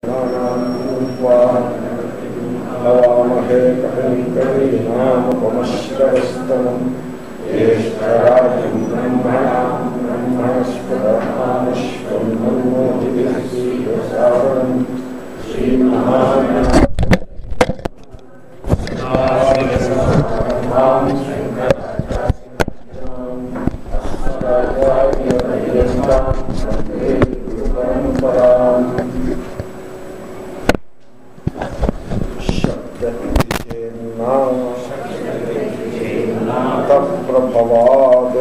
హవామహే కవిం కవీనాముపమశ్రవస్తమం జ్యేష్ఠరాజం బ్రహ్మణాం బ్రహ్మణస్పదాశ్వం బ్రహ్మోదిసావరం శ్రీమహాగణాధిపతయే ప్రభవాద్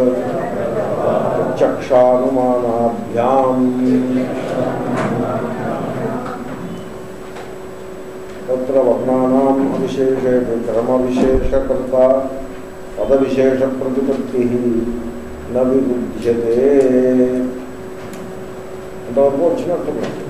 చక్షానుమానాభ్యాం తత్ర వర్ణానాం విశేషేణ క్రమ విశేషకర్త పద విశేష ప్రతిపత్తి న విబుధ్యతే. అంతవరకు వచ్చినట్టు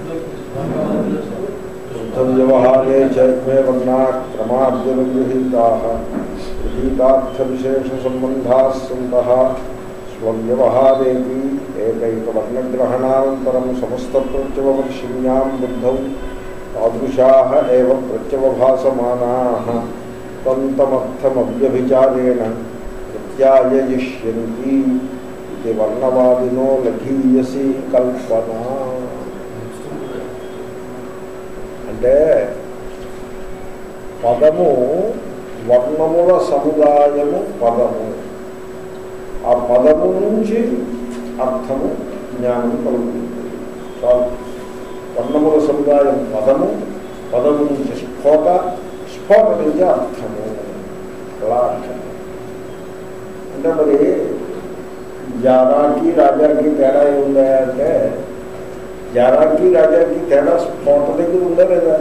వ్యవహారే చే వర్ణా క్రమాద్యనుగృహీతా గీతార్థ విశేష సంబంధా సంతః స్వవ్యవహారేపి ఏకైక వర్ణగ్రహణానంతరం సమస్త ప్రత్యవవర్షిణ్యాం బుద్ధౌ తాదృశాః ఏవ ప్రత్యవభాసమానాః తంతమర్థమవ్యభిచారేణ ప్రత్యాయయిష్యంతి ఇది వర్ణవాదినో లఘీయసి కల్పన. అంటే పదము వర్ణముల సముదాయము పదము, ఆ పదము నుంచి అర్థము జ్ఞానము కలుగుతుంది. చాలు. వర్ణముల సముదాయం పదము, పదము నుంచి స్ఫోట, స్ఫోట నుంచి అర్థము. అలా అర్థం అంటే మరి జారాకి రాజాకి తేడా ఏముందా అంటే, జారాకి రాజాకి తేడా స్ఫోట దగ్గర ఉందా లేదా?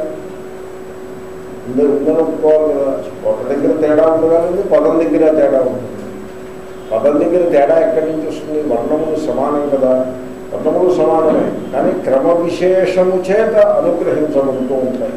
ఉందని ఒప్పుకోవాలి కదా. స్ఫోట దగ్గర తేడా ఉండగానే పదం దగ్గర తేడా ఉంటుంది. పదం దగ్గర తేడా ఎక్కడి నుంచి వస్తుంది? వర్ణములు సమానం కదా, వర్ణములు సమానమే, కానీ క్రమ విశేషము చేత అనుగ్రహించబడుతూ ఉంటాయి.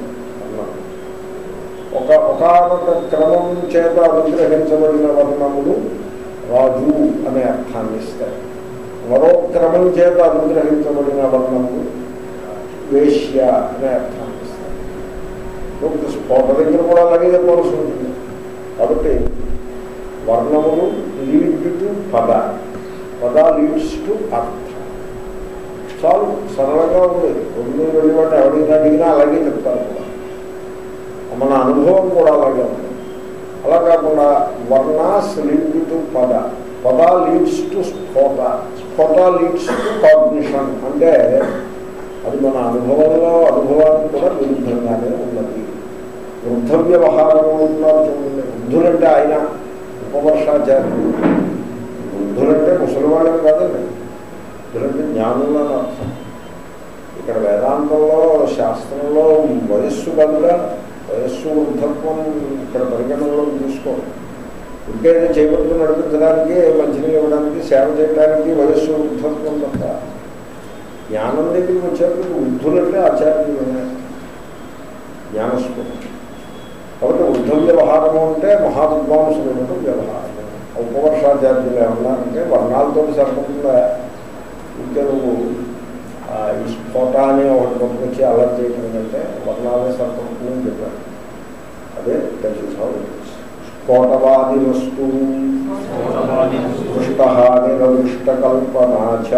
ఒకనొక క్రమం చేత అనుగ్రహించబడిన వర్ణములు రాజు అనే అర్థాన్ని ఇస్తాయి. మరో క్రమం చేత అనుగ్రహించబడిన వర్ణములు వేశ్య అనే అర్థాన్ని ఇస్తాయి. స్ఫోట దగ్గర కూడా అలాగే చెప్పవలసి ఉంటుంది. కాబట్టి వర్ణములు లీడ్ టు పద, పద లీడ్స్ టు అర్థ. చాలు, సరళంగా ఉంది. రెండు వెళ్ళి వాటి ఎవరిని అడిగినా అలాగే చెప్తారు కూడా. మన అనుభవం కూడా అలాగే ఉంది. అలా కాకుండా వర్ణాస్ లీడ్ టు పద, పద లీడ్స్ టు స్ఫోట, స్ఫోట లీడ్స్ టు కాగ్నిషన్. అంటే అది మన అనుభవంలో అనుభవానికి కూడా విరుద్ధంగానే ఉన్నది. వృద్ధ వ్యవహారం ఉన్నారు చూడండి. వృద్ధులంటే ఆయన ఉపవర్షాచార్యులు. వృద్ధులంటే ముసలివాళ్ళని కాదండి, వృద్ధులంటే జ్ఞానులను అర్థం. ఇక్కడ వేదాంతంలో శాస్త్రంలో వయస్సు కనుక వయస్సు వృద్ధత్వం ఇక్కడ పరిగణనలో తీసుకోండి. ఇంకేదో చేపట్టుకుని నడిపించడానికి, మంచినీళ్ళు ఇవ్వడానికి, సేవ చేయడానికి వయస్సు వృద్ధత్వం తప్ప జ్ఞానం దగ్గరికి వచ్చేందుకు వృద్ధులంటే ఆచార్యులనే జ్ఞానస్వరూపం. కాబట్టి వృద్ధ వ్యవహారము అంటే మహావిద్వాంసులైన వ్యవహారము. ఉపవర్షాచార్యులు ఏమన్నారంటే వర్ణాలతో సరిపడుతుందా, ఇంకా నువ్వు ఈ స్ఫోట అని ఒకటి పట్టుకొచ్చి అలా చేయటం కంటే వర్ణాలే సరిపడుతుందని చెప్పారు. అదే స్ఫోటవాది వస్తు దృష్ట నిరదృష్టకల్పనాచ.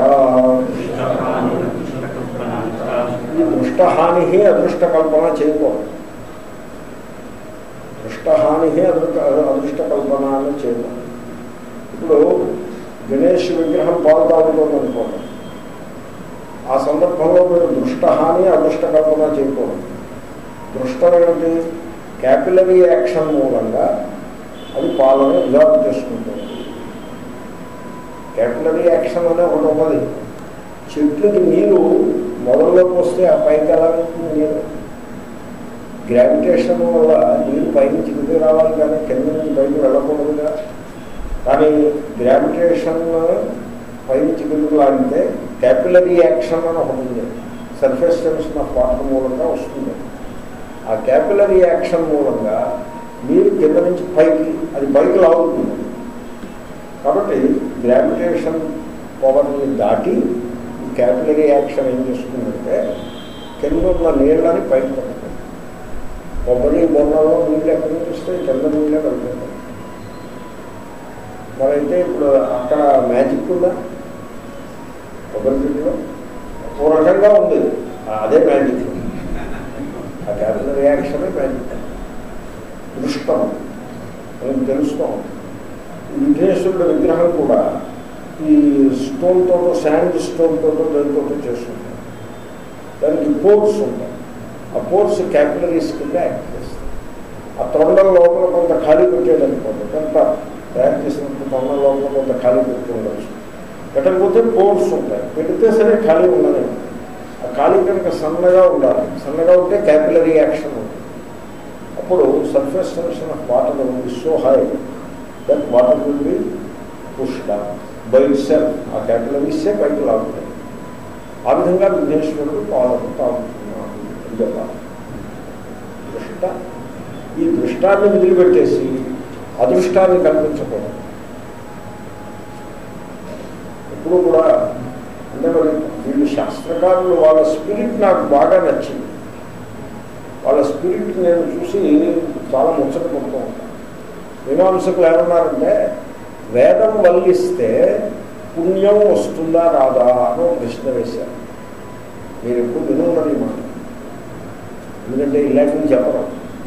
ఈ దృష్టహాని అదృష్టకల్పన చేయకూడదు. దృష్టహాని అదృష్టకల్పన అని చేయకూడదు. ఇప్పుడు గణేష్ విగ్రహం పాలు తాగుతుంది అనుకోండి, ఆ సందర్భంలో మీరు దృష్టహాని అదృష్టకల్పన చేయకూడదు. దృష్టం ఏమిటి? క్యాపిలరీ యాక్షన్ మూలంగా అది పాలను అబ్జార్బ్ చేసుకుంటుంది. క్యాపిలరీ యాక్షన్ అనే ఒకటి ఉన్నది. చెట్లకి నీరు మొదల్లోకి వస్తే ఆ పైకి ఎలా ఉంటుంది నీరు? గ్రావిటేషన్ వల్ల నీరు పైనుంచి కిందకి రావాలి, కానీ కింద నుంచి పైకి వెళ్ళకూడదుగా. కానీ గ్రావిటేషన్ పైనుంచి కిందకు లాగితే క్యాపిలరీ యాక్షన్ అని ఒకటి ఉంది. సర్ఫేస్ టెన్షన్ ఆఫ్ వాటర్ మూలంగా వస్తుంది. ఆ క్యాపిలరీ యాక్షన్ మూలంగా నీరు కింద నుంచి పైకి, అది పైకి లాగుతుంది. కాబట్టి గ్రావిటేషన్ పవర్ని దాటి క్యాపిలరీ యాక్షన్ ఏం చేస్తుందంటే కింద ఉన్న నీళ్ళని పైకి పడుతుంది. కొబ్బరి బొమ్మలో నీళ్ళు ఎక్కడి నుంచి వస్తాయి? కింద నీళ్ళే పడుతుంది. మరైతే ఇప్పుడు అక్కడ మ్యాజిక్ ఉందా? కొబ్బరి చెట్టులో ఓ రకంగా ఉంది, అదే మ్యాజిక్. ఆ క్యాపిటల్ రియాక్షనే మ్యాజిక్. దృష్టం మనకు తెలుస్తాం. విఘ్నేశ్వరుడు విగ్రహం కూడా ఈ స్టోన్తో, శాండ్ స్టోన్తో దానితో చేస్తుంటాం. దానికి పోర్స్ ఉంటాయి. ఆ పోర్స్ క్యాపిలరీస్ కింద యాక్ట్ చేస్తాయి. ఆ తొండల లోపల కొంత ఖాళీ పెట్టేదనుకోండి, కొంత తయారు చేసినప్పుడు తొండల లోపల కొంత ఖాళీ పెట్టి ఉండొచ్చు. పెట్టకపోతే పోర్స్ ఉంటాయి, పెడితే సరే ఖాళీ ఉండదు. ఆ ఖాళీ కనుక సన్నగా ఉండాలి. సన్నగా ఉంటే క్యాపిలరీ యాక్షన్ ఉంటుంది. అప్పుడు సర్ఫేస్ టెన్షన్ ఆఫ్ వాటర్ ఉంది so high that water will be pushed by itself. ఆ క్యాపిలరీసే పైకి లాగుతాయి. ఆ విధంగా విఘ్నేశ్వరుడు పాలను తాగుతున్నాడు అని చెప్పాలి. దృష్ట, ఈ దృష్టాన్ని వదిలిపెట్టేసి అదృష్టాన్ని కల్పించకూడదు. ఎప్పుడు కూడా అంటే మరి వీళ్ళు శాస్త్రకారులు వాళ్ళ స్పిరిట్ నాకు బాగా నచ్చింది. వాళ్ళ స్పిరిట్ నేను చూసి చాలా ముచ్చట పడుతూ ఉంటాను. మీమాంసకులు ఏమన్నారంటే, వేదం వల్లిస్తే పుణ్యం వస్తుందా రాదా అని ఒక ప్రశ్న వేశారు. మీరు ఎప్పుడు వినున్నది మాట. ఎందుకంటే ఇలాంటివి చెప్పరు,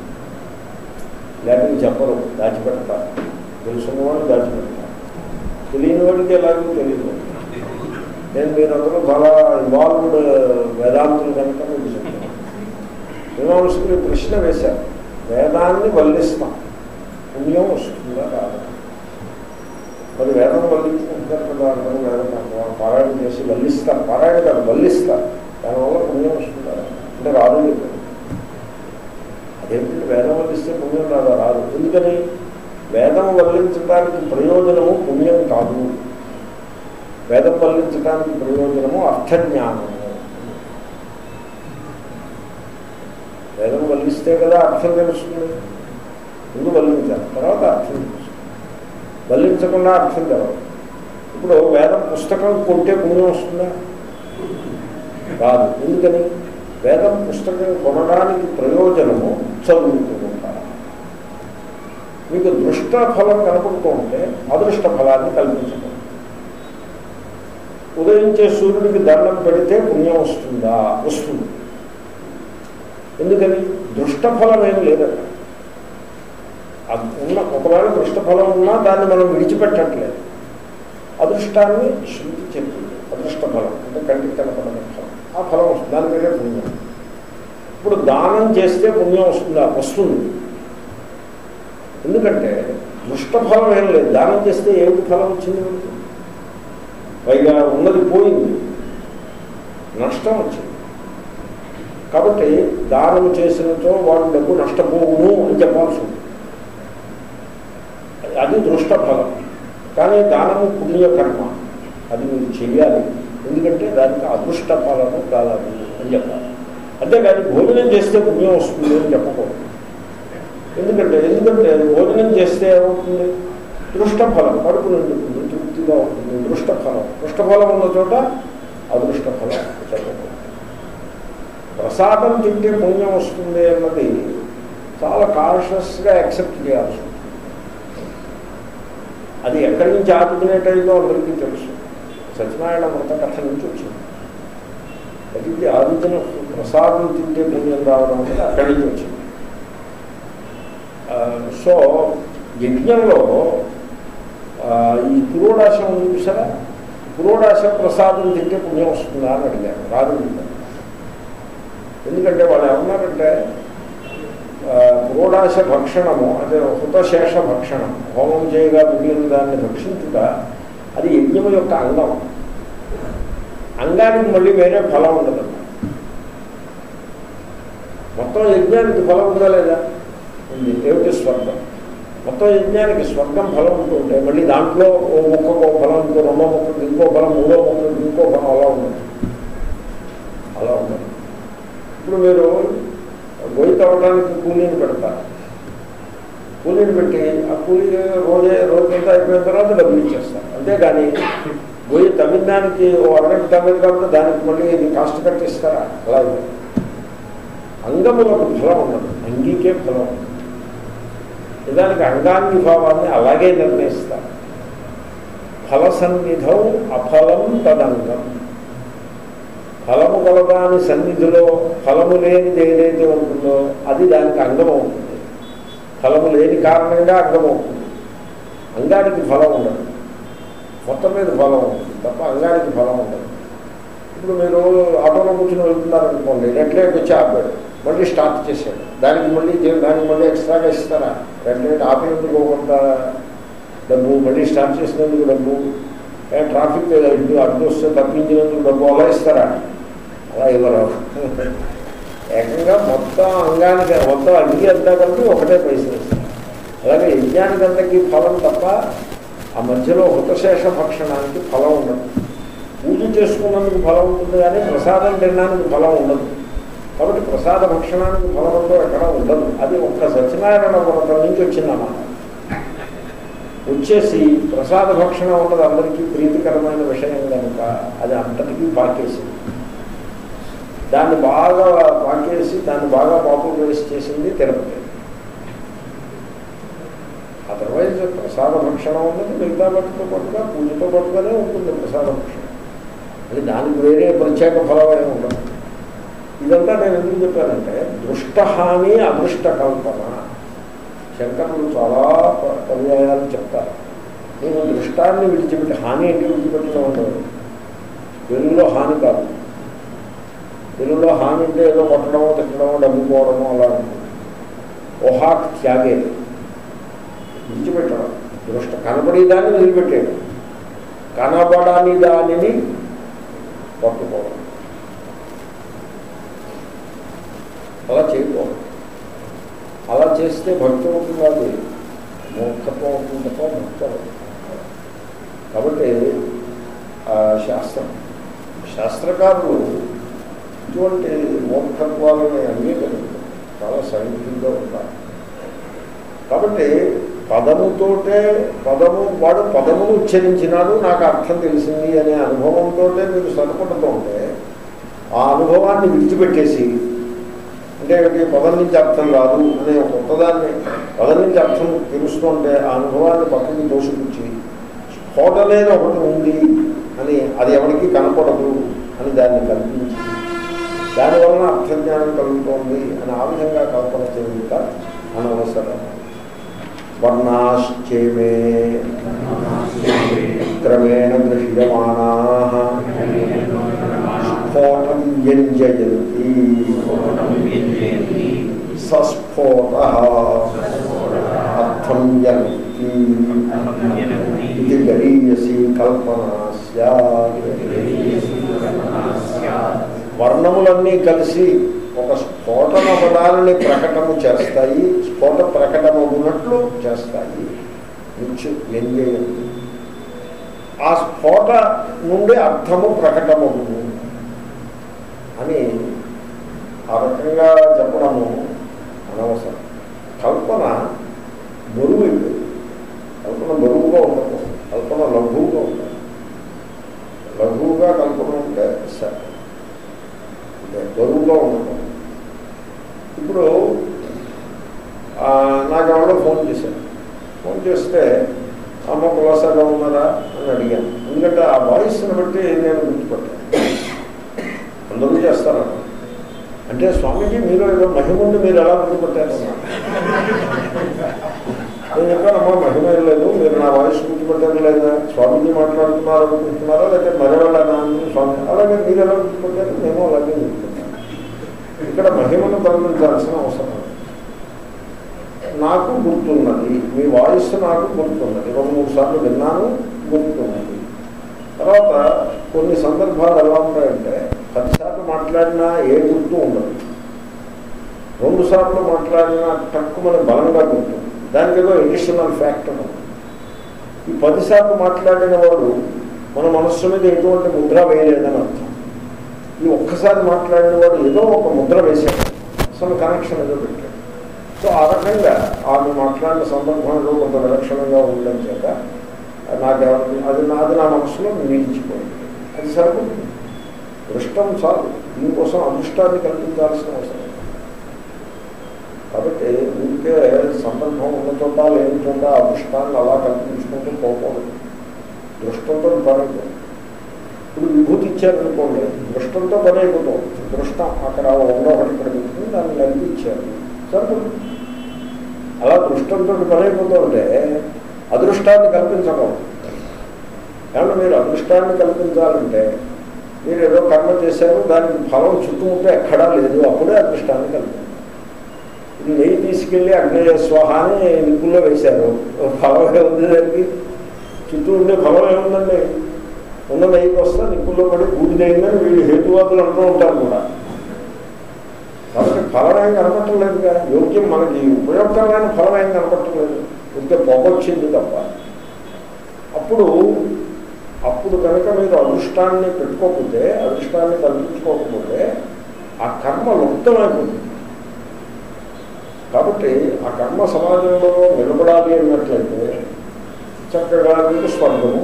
దాచిపెడతారు. తెలుసున్న వాళ్ళు దాచిపెడతారు, తెలియని వాడికి ఎలాగో తెలియదు. నేను మీరందరూ చాలా ఇన్వాల్వ్డ్ వేదాంతులు కనుక మీకు చెప్తాను. మీమాంసకులు ప్రశ్న వేశారు, వేదాన్ని వల్లిస్తాం, పుణ్యం వస్తుందా రాదా? మరి వేదం వల్లించుకుంటారు కదా, అందరూ వేదం పారాయణ చేసి వల్లిస్తారు. పారాయణ కాదు, వల్లిస్తారు. దానివల్ల పుణ్యం వస్తుందా అంటే రాదు చెప్పారు. అదేంటంటే వేదం వల్లిస్తే పుణ్యం రాదా? రాదు. ఎందుకని? వేదం వల్లించడానికి ప్రయోజనము పుణ్యం కాదు. వేదం వల్లించడానికి ప్రయోజనము అర్థజ్ఞానము. వేదం వల్లిస్తే కదా అర్థం తెలుస్తుంది. ముందు వల్లించాలి, తర్వాత అర్థం తెలుస్తుంది. వల్లించకుండా అర్థం తెలవదు. ఇప్పుడు వేదం పుస్తకం కొంటే పుణ్యం వస్తుందా? రాదు. ఎందుకని? వేదం పుస్తకం కొనడానికి ప్రయోజనము చదువుతుంటారు. మీకు దృష్ట ఫలం కనపడుతూ ఉంటే అదృష్ట ఫలాన్ని కల్పించడం. ఉదయించే సూర్యుడికి దండం పెడితే పుణ్యం వస్తుందా? వస్తుంది. ఎందుకని? దృష్టఫలం ఏం లేదట. ఒకవేళ దృష్టఫలం ఉన్నా దాన్ని మనం విడిచిపెట్టట్లేదు. అదృష్టాన్ని శృతి చెప్తుంది. అదృష్ట ఫలం అంటే కంటికి కనపడని ఫలం. ఆ ఫలం వస్తుంది, దాని పేరే పుణ్యం. ఇప్పుడు దానం చేస్తే పుణ్యం వస్తుందా? వస్తుంది. ఎందుకంటే దృష్టఫలం ఏం లేదు. దానం చేస్తే ఏమిటి ఫలం వచ్చింది? పైగా ఉన్నది పోయింది, నష్టం వచ్చింది. కాబట్టి దానం చేసినతో వాడు డబ్బు నష్టపోవును అని చెప్పాల్సి ఉంది. అది దృష్టఫలం. కానీ దానము పుణ్యకర్మ, అది మీరు చెయ్యాలి. ఎందుకంటే దానికి అదృష్ట ఫలము కావాలి అని చెప్పాలి. అంతేకాని భోజనం చేస్తే పుణ్యం వస్తుంది అని చెప్పకూడదు. ఎందుకంటే భోజనం చేస్తే ఏమవుతుంది? దృష్టఫలం, కడుపు నిండుతుంది, తృప్తిగా ఉంటుంది. దృష్టఫలం ఉన్న చోట అదృష్టఫలం చెప్పకూడదు. ప్రసాదం తింటే పుణ్యం వస్తుంది అన్నది చాలా కాన్షియస్గా యాక్సెప్ట్ చేయాల్సి ఉంటుంది. అది ఎక్కడి నుంచి ఆర్డినేట్ అయిందో అందరికీ తెలుసు. సత్యనారాయణ వ్రత కథ నుంచి వచ్చింది. అది ఆలోచన. ప్రసాదం తింటే పుణ్యం రావడం అనేది అక్కడి నుంచి వచ్చింది. సో యజ్ఞంలో ఈ పురోడాశం ఉంది చూసారా? పురోడాశ ప్రసాదం తింటే పుణ్యం వస్తుందా అని అడిగారు. రాదు. ఎందుకంటే వాళ్ళు ఏమన్నారంటే పురోడాశ భక్షణము అంటే హృతశేష భక్షణం, హోమం చేయగా మిగిలిన దాన్ని భక్షించుట అది యజ్ఞము యొక్క అంగం. అంగానికి మళ్ళీ వేరే ఫలం ఉండదు. మొత్తం యజ్ఞానికి ఫలం ఉందా లేదా? ఉంది. ఏమిటి? స్వర్గం. మొత్తం యజ్ఞానికి స్వర్గం ఫలం ఉంటుంటే మళ్ళీ దాంట్లో ఓ మొక్కకు ఓ ఫలం, ఇంకో రెండో మొక్కకు ఇంకో ఫలం, మూడో మొక్కకు ఇంకో ఫలం, అలా ఉండదు. ఇప్పుడు మీరు గొయ్యి తవ్వడానికి కూలీని పెడతారు. కూలీని పెట్టి ఆ కూలీ రోజంతా అయిపోయిన తర్వాత డబ్బులు ఇచ్చేస్తారు. అంతేగాని గొయ్యి తవ్విన దానికి ఓ అరగంట తవ్వేది కాబట్టి దానికి మళ్ళీ ఇది కాస్ట్ కట్టిస్తారా? అలా అంగములకు ఫలం ఉండదు, అంగీకే ఫలం ఉండదు. నిజానికి అంగాంగి భావాన్ని అలాగే నిర్ణయిస్తారు. ఫలసన్నిధౌ అఫలం తదంగం. ఫలము కలదాని సన్నిధిలో ఫలము లేనిది ఏదైతే ఉంటుందో అది దానికి అంగం అవుతుంది. ఫలము లేని కారణంగా అంగం అవుతుంది. అంగానికి ఫలం ఉండదు, మొత్తం మీద ఫలం ఉంటుంది తప్ప అంగానికి ఫలం ఉండదు. ఇప్పుడు మీరు ఆటోలో కూర్చొని వెళ్తున్నారనుకోండి, రెడ్ లైట్ వచ్చి ఆపాడు, మళ్ళీ స్టార్ట్ చేశాడు, దానికి మళ్ళీ ఎక్స్ట్రాగా ఇస్తారా? రెడ్ లైట్ ఆపేందుకు కొంత డబ్బు, మళ్ళీ స్టార్ట్ చేసినందుకు డబ్బు, ట్రాఫిక్ అడ్డు వస్తే తప్పించినందుకు డబ్బు అలా ఇస్తారా? అలా ఇవ్వరు. ఏకంగా మొత్తం అంగానికి మొత్తం అగ్గి అంతా కలిపి ఒకటే పైసలు ఇస్తారు. అలాగే యజ్ఞానికంతకి ఫలం తప్ప ఆ మధ్యలో హృతశేష భక్షణానికి ఫలం ఉండదు. పూజ చేసుకున్నందుకు ఫలం ఉంటుంది కానీ ప్రసాదం తినడానికి ఫలం ఉండదు. కాబట్టి ప్రసాద భక్షణానికి ఫలమంతో ఎక్కడ ఉండదు. అది ఒక్క సత్యనారాయణ వ్రతం నుంచి వచ్చిందన్నమాట. వచ్చేసి ప్రసాద భక్షణ ఉన్నది అందరికీ ప్రీతికరమైన విషయం కనుక అది అంతటికీ పాకేసింది. దాన్ని బాగా పాకేసి దాన్ని బాగా పాపులరైజ్ చేసింది తిరుపతి. అదర్వైజ్ ప్రసాద భక్షణ ఉన్నది మిగతా వాటితో పాటుగా పూజతో పాటుగానే ఉంటుంది ప్రసాద భక్షణ. అది దానికి వేరే ప్రత్యేక ఫలమే ఉండదు. ఇదంతా నేను ఎందుకు చెప్పానంటే దృష్టహాని అదృష్ట కల్పన. శంకరులు చాలా పర్యాయాలు చెప్తారు. నేను దృష్టాన్ని విడిచిపెట్టి హాని అంటే విడిచిపెట్టడం ఉండదు. తెలుగులో హాని కాదు. తెలుగులో హాని అంటే ఏదో కొట్టడమో తిట్టడమో డబ్బు పోవడమో అలా ఉంటుంది. ఓహాక్ త్యాగే విడిచిపెట్టడం. దృష్ట కనబడేదాన్ని వదిలిపెట్టేయడం, కనబడని దానిని పట్టుకోవడం, అలా చేయకూడదు. అలా చేస్తే భక్తి అవుతుంది, అది మూర్ఖత్వం అవుతుంది తప్ప భక్తి అవుతుంది. కాబట్టి శాస్త్రకారులు ఇటువంటి మూర్ఖత్వాలని అంగీకరిస్తారు, చాలా సైంటిఫిక్గా ఉంటారు. కాబట్టి పదముతోటే వాడు పదమును ఉచ్చరించినాడు, నాకు అర్థం తెలిసింది అనే అనుభవంతో మీరు సరిపడుతూ ఉంటే ఆ అనుభవాన్ని విడిచిపెట్టేసి, అంటే పదం నుంచి అర్థం రాదు అనే కొత్తదాన్ని పదం నుంచి అర్థం తెలుస్తుంటే ఆ అనుభవాన్ని పక్కకి తోసిపుచ్చి స్ఫోట అనేది ఒకటి ఉంది అని, అది ఎవరికి కనపడదు అని దాన్ని కల్పించి దానివలన అర్థజ్ఞానం కలుగుతోంది అని ఆ విధంగా కల్పన చేయుట అనవసరం. వర్ణాశ్చేమే క్రమేణ దృశ్యమానాః స్ఫోటం వ్యంజయంతి సస్ఫోటః అర్థం జనతి ఇది గరీయసి కల్పనా స్యాత్. వర్ణములన్నీ కలిసి ఒక స్ఫోటనపదాలని ప్రకటన చేస్తాయి, స్ఫోట ప్రకటమవునట్లు చేస్తాయి. వ్యంజయంతి, ఆ స్ఫోట నుండి అర్థము ప్రకటమవును అని ఆ రకంగా చెప్పడము అనవసరం. కల్పన బరువు అయిపోయింది. కల్పన బరువుగా ఉండదు, కల్పన లఘువుగా ఉంటుంది. లఘువుగా కల్పన ఉంటే సరే, బరువుగా ఉండదు. ఇప్పుడు నాకెవరో ఫోన్ చేశాను. ఫోన్ చేస్తే అమ్మ కులాసాగా ఉన్నారా అని అడిగాను. ఎందుకంటే ఆ వాయిస్ని బట్టి నేను గుర్తుపట్టాను. అందరూ చేస్తారన్న అంటే స్వామీజీ మీరు ఏదో మహిమ ఉండి మీరు ఎలా గుర్తుపట్టారన్నా? నేను చెప్పానమ్మా మహిమ ఏం లేదు, మీరు నా వాయిస్ గుర్తుపట్టారు లేదా, స్వామీజీ మాట్లాడుతున్నారు అనుకుంటున్నారా లేకపోతే మరెవళ్ళనా స్వామి, అలాగే మీరు ఎలా గుర్తుపట్టారు? మేము అలాగే గుర్తుపట్టాను. ఇక్కడ మహిమను తొలగించాల్సిన అవసరం. నాకు గుర్తున్నది, మీ వాయిస్ నాకు గుర్తున్నది, 2-3 సార్లు విన్నాను, గుర్తున్నది. తర్వాత కొన్ని సందర్భాలు ఎలా ఉంటాయంటే 10 సార్లు మాట్లాడినా ఏ గుర్తు ఉండదు, 2 సార్లు మాట్లాడినా తక్కువ బలంగా గుర్తుంది. దానికి ఏదో ఎడిషనల్ ఫ్యాక్టర్ ఉంది. ఈ 10 సార్లు మాట్లాడిన వాడు మన మనస్సు మీద ఎటువంటి ముద్ర వేయలేదని అర్థం. ఈ ఒక్కసారి మాట్లాడిన వాడు ఏదో ఒక ముద్ర వేశాడు, అసలు కనెక్షన్ ఏదో పెట్టాడు. సో ఆ రకంగా ఆమె మాట్లాడిన సందర్భంలో కొంత విలక్షణంగా ఉండడం చేత నాకు అది నా మనసులో నిలిచిపోయింది. అది సరిపడుతుంది. దృష్టం చాలు, దీనికోసం అదృష్టాన్ని కల్పించాల్సిన అవసరం. కాబట్టి ఊరికే సందర్భం ఉన్న చోట లేని చోట ఆ దృష్టాన్ని అలా కల్పించుకుంటూ పోకూడదు. దృష్టంతో పని అయిపోతుంది. ఇప్పుడు విభూతి ఇచ్చారనుకోండి, దృష్టంతో పని అయిపోతుంది. దృష్టం అక్కడ ఉండో ఒకటి ఇక్కడ పెట్టుకుని దాన్ని కలిపి ఇచ్చారు సరిపోతుంది. అలా దృష్టంతో పని అయిపోతుంటే అదృష్టాన్ని కల్పించకూడదు. కాబట్టి మీరు అదృష్టాన్ని కల్పించాలంటే మీరు ఏదో కర్మ చేశారు, దానికి ఫలం చుట్టుముట్టే ఎక్కడా లేదు, అప్పుడే అదృష్టాన్ని కల్పించారు. ఇది నెయ్యి తీసుకెళ్ళి అగ్నేయ స్వాహ అని నిప్పుల్లో వేశారు, ఫలం ఏముంది దానికి? చుట్టూ ఉండే ఫలం ఏముందండి? ఉన్న నెయ్యికి వస్తే నిప్పుల్లో పడి బూడిదైందని వీళ్ళు హేతువాదులు అంటూ ఉంటారు కూడా. కాబట్టి ఫలం ఏం కనపట్టలేదుగా, యోగ్యం మనకి ఉపయోగకరమైన ఫలం ఏం కనపట్టలేదు, ఉంటే పొగొచ్చింది తప్ప. అప్పుడు కనుక మీరు అదృష్టాన్ని పెట్టుకోకపోతే, అదృష్టాన్ని కల్పించుకోకపోతే ఆ కర్మ లుప్తమైపోతుంది. కాబట్టి ఆ కర్మ సమాజంలో నిలబడాలి అన్నట్లయితే చక్కగా మీకు స్వర్గము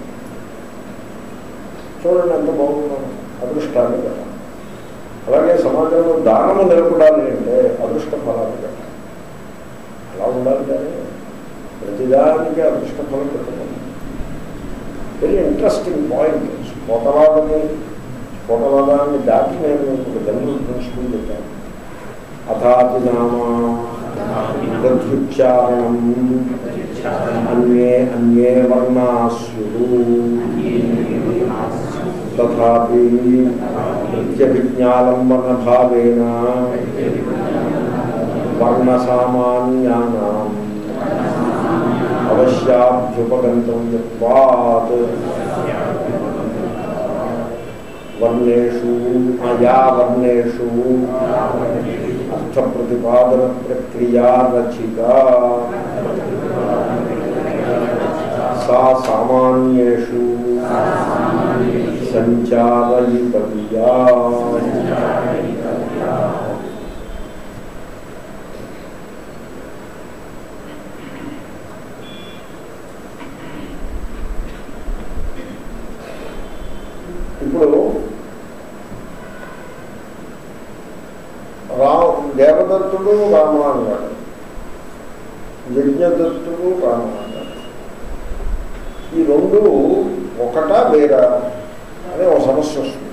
చూడండి ఎంత బాగుంటుంది. అదృష్టాన్ని పెట్టాలి. అలాగే సమాజంలో దానము నిలబడాలి అంటే అదృష్ట ఫలాన్ని పెట్టాలి. అలా ఉండాలి. కానీ ప్రతిదానికి అదృష్ట ఫలం పెట్టాలి. Very interesting point. స్ఫోటవాదాన్ని దాటి నేను ఇప్పుడు జనరల్ ప్రిన్సిపల్ చెప్పాను. అథాపినామా ప్రత్యుచ్చారణం అన్యే వర్ణాస్యు తథాపి నిత్యవిజ్ఞాలంబన భావేన వర్ణసామాన్యానాం అవశ్యాభ్యుపగంతవ్యత్వాత్ వర్ణేషు వర్ణేషు అర్థప్రతిపాదన ప్రక్రియా రచిత సా సామాన్యేషు సంచారయితవ్యా. ఇప్పుడు దేవదత్తుడు రామ అన్నాడు, యజ్ఞదత్తుడు రామ అన్నాడు. ఈ రెండు ఒకటా వేరా అనే ఒక సమస్య వస్తుంది.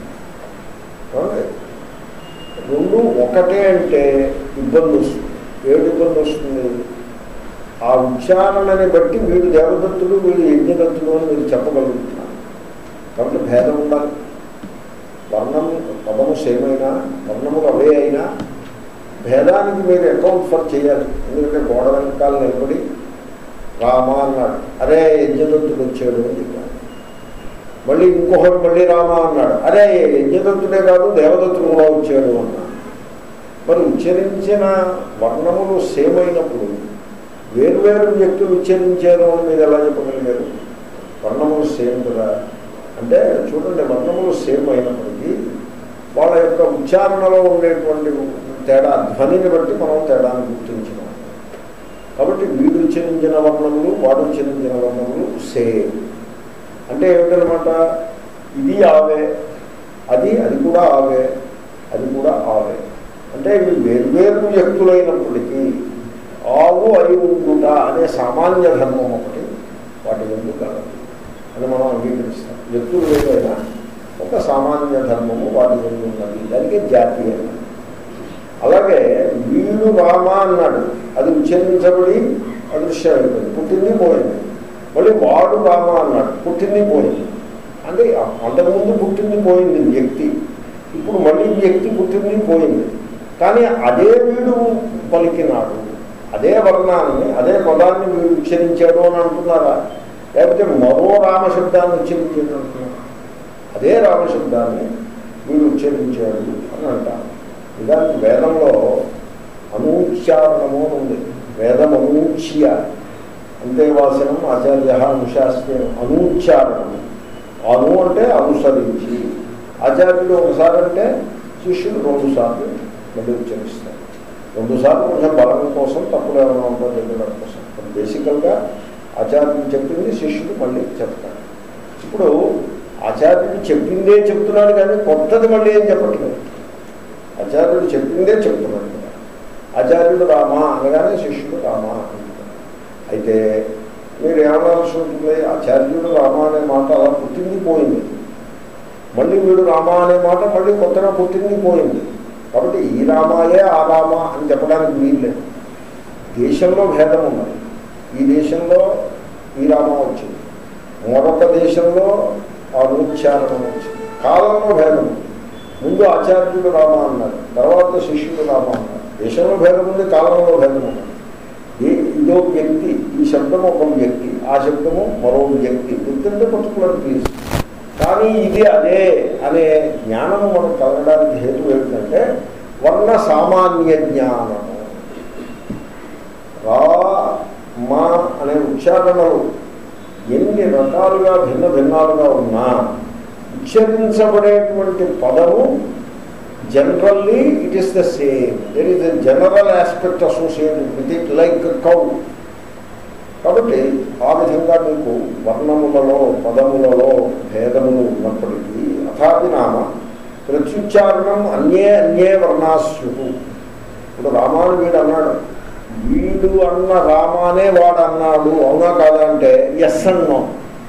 రెండు ఒకటే అంటే ఇబ్బంది వస్తుంది. ఏడు ఇబ్బంది వస్తుంది? ఆ ఉచ్చారణని బట్టి వీడు దేవదత్తుడు వీడు యజ్ఞదత్తుడు అని మీరు చెప్పగలుగుతున్నారు. కాబట్టి భేదం ఉండాలి. వర్ణం పదము సేమ్ అయినా, వర్ణములు అవే అయినా భేదానికి మీరు అకౌంట్ ఫర్ చేయాలి. ఎందుకంటే గోడ వెనకాల నిలబడి రామ అన్నాడు, అరే యజ్ఞదత్తుడు వచ్చాడు అని చెప్పాడు. మళ్ళీ ఇంకొకటి మళ్ళీ రామ అన్నాడు, అరే యజ్ఞదత్తుడే కాదు దేవదత్తుడు కూడా వచ్చాడు అన్నాడు. మరి ఉచ్చరించిన వర్ణములు సేమ్ అయినప్పుడు వేరువేరు వ్యక్తులు ఉచ్చరించారు అని మీరు ఎలా చెప్పగలిగారు? వర్ణములు సేమ్ కదా అంటే చూడండి, వర్ణములు సేమ్ అయినప్పటికీ వాళ్ళ యొక్క ఉచ్చారణలో ఉండేటువంటి తేడా, ధ్వనిని బట్టి మనం తేడాన్ని గుర్తించినాం. కాబట్టి వీడు ఉచ్చరించిన వర్ణములు వాడు ఉచ్చరించిన వర్ణములు సేమ్ అంటే ఏమిటనమాట? ఇది ఆవే, అది కూడా ఆవే, అది కూడా ఆవే. అంటే ఇవి వేర్వేరు వ్యక్తులైనప్పటికీ ఆవు అయి ఉండుట అనే సామాన్య ధర్మం ఒకటి వాటి ఎందుకు కలదు అని మనం అంగీకరిస్తాం. వ్యక్తులు ఏదైనా ఒక సామాన్య ధర్మము వాటి ఎందుకు ఉన్నది, దానికి జాతీయ. అలాగే వీడు రామ అన్నాడు, అది ఉచ్చరించబడి అదృశ్యమైపోయింది, పుట్టింది పోయింది. మళ్ళీ వాడు రామ అన్నాడు, పుట్టింది పోయింది. అంటే అంతకుముందు పుట్టింది పోయింది వ్యక్తి, ఇప్పుడు మళ్ళీ వ్యక్తి పుట్టింది పోయింది. కానీ అదే వీడు పలికినాడు, అదే వర్ణాన్ని అదే పదాన్ని వీడు ఉచ్చరించాడు అని అంటున్నారా? లేకపోతే మరో రామశబ్దాన్ని ఉచ్చరించాడు అంటున్నారు? అదే రామశబ్దాన్ని వీడు ఉచ్చరించాడు అని అంటారు. నిజానికి వేదంలో అనూచ్యారణము ఉంది. వేదం అనూచ్య అంతేవాసనం ఆచార్య అనుశాస్త్రం. అనూచ్యారణము, అను అంటే అనుసరించి, ఆచార్యుడు ఒకసారి అంటే శిష్యుడు 2 సార్లు మళ్ళీ ఉచ్చరిస్తారు. 2 సార్లు కొంచెం బలం కోసం, తప్పులు ఏమైనా ఉందో తెలియడం కోసం. బేసికల్గా ఆచార్యుడు చెప్పింది శిష్యుడు మళ్ళీ చెప్తాడు. ఇప్పుడు ఆచార్యుడు చెప్పిందే చెప్తున్నాడు కానీ కొత్తది మళ్ళీ ఏం చెప్పట్లేదు. ఆచార్యుడు చెప్పిందే చెప్తున్నాడు కదా. ఆచార్య ఆచార్యుడు రామ అనగానే శిష్యుడు రామ అంటారు. అయితే మీరు ఏమనాల్సి ఉంటుంది, ఆచార్యుడు రామ అనే మాట అలా పుట్టింది పోయింది, మళ్ళీ వీడు రామ అనే మాట మళ్ళీ కొత్తగా పుట్టింది పోయింది. కాబట్టి ఈ రామాయే ఆ రామ అని చెప్పడానికి వీల్లేదు. దేశంలో భేదం ఉన్నది. ఈ దేశంలో ఈ రామ వచ్చింది, మరొక దేశంలో అనుచ్చారణం వచ్చింది. కాలంలో భేదం ఉంది. ముందు ఆచార్యుడు రామ అన్నారు, తర్వాత శిష్యుడు రామ అన్నారు. దేశంలో భేదం ఉంది, కాలంలో భేదం ఉంది. ఇదో వ్యక్తి, ఈ శబ్దము ఒక వ్యక్తి, ఆ శబ్దము మరో వ్యక్తి. వ్యక్తి అంటే పర్టికులర్ ప్లేస్. కానీ ఇది అదే అనే జ్ఞానము మనకు కలగడానికి హేతు ఏమిటంటే వర్ణ సామాన్య జ్ఞానము. రా మా అనే ఉచ్చారణలు ఎన్ని రకాలుగా భిన్న భిన్నాలుగా ఉన్నా ఉచ్చరించబడేటువంటి పదము generally it is the same. There is a general aspect associated with it like cow. కాబట్టి ఆ విధంగా మీకు వర్ణములలో పదములలో భేదములు ఉన్నప్పటికీ అథాపి నామ ప్రత్యుచ్చారణం అన్యే అన్యే వర్ణాస్యు. ఇప్పుడు రామాను వీడు అన్నాడు, వీడు అన్న రామానే వాడు అన్నాడు, అవునా కాదా అంటే ఎస్ అన్నాం.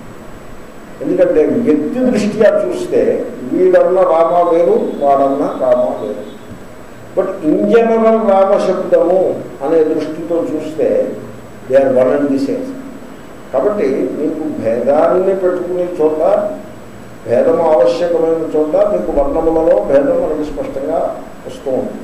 ఎందుకంటే వ్యక్తి దృష్ట్యా చూస్తే వీడన్న రామ వేరు, వాడన్న రామ వేరు. బట్ ఇన్ జనరల్ రామశబ్దము అనే దృష్టితో చూస్తే they are one and the same. కాబట్టి మీకు భేదాన్ని పెట్టుకునే చోట, భేదము ఆవశ్యకమైన చోట మీకు వర్ణములలో భేదం మనకి స్పష్టంగా వస్తూ ఉంటుంది.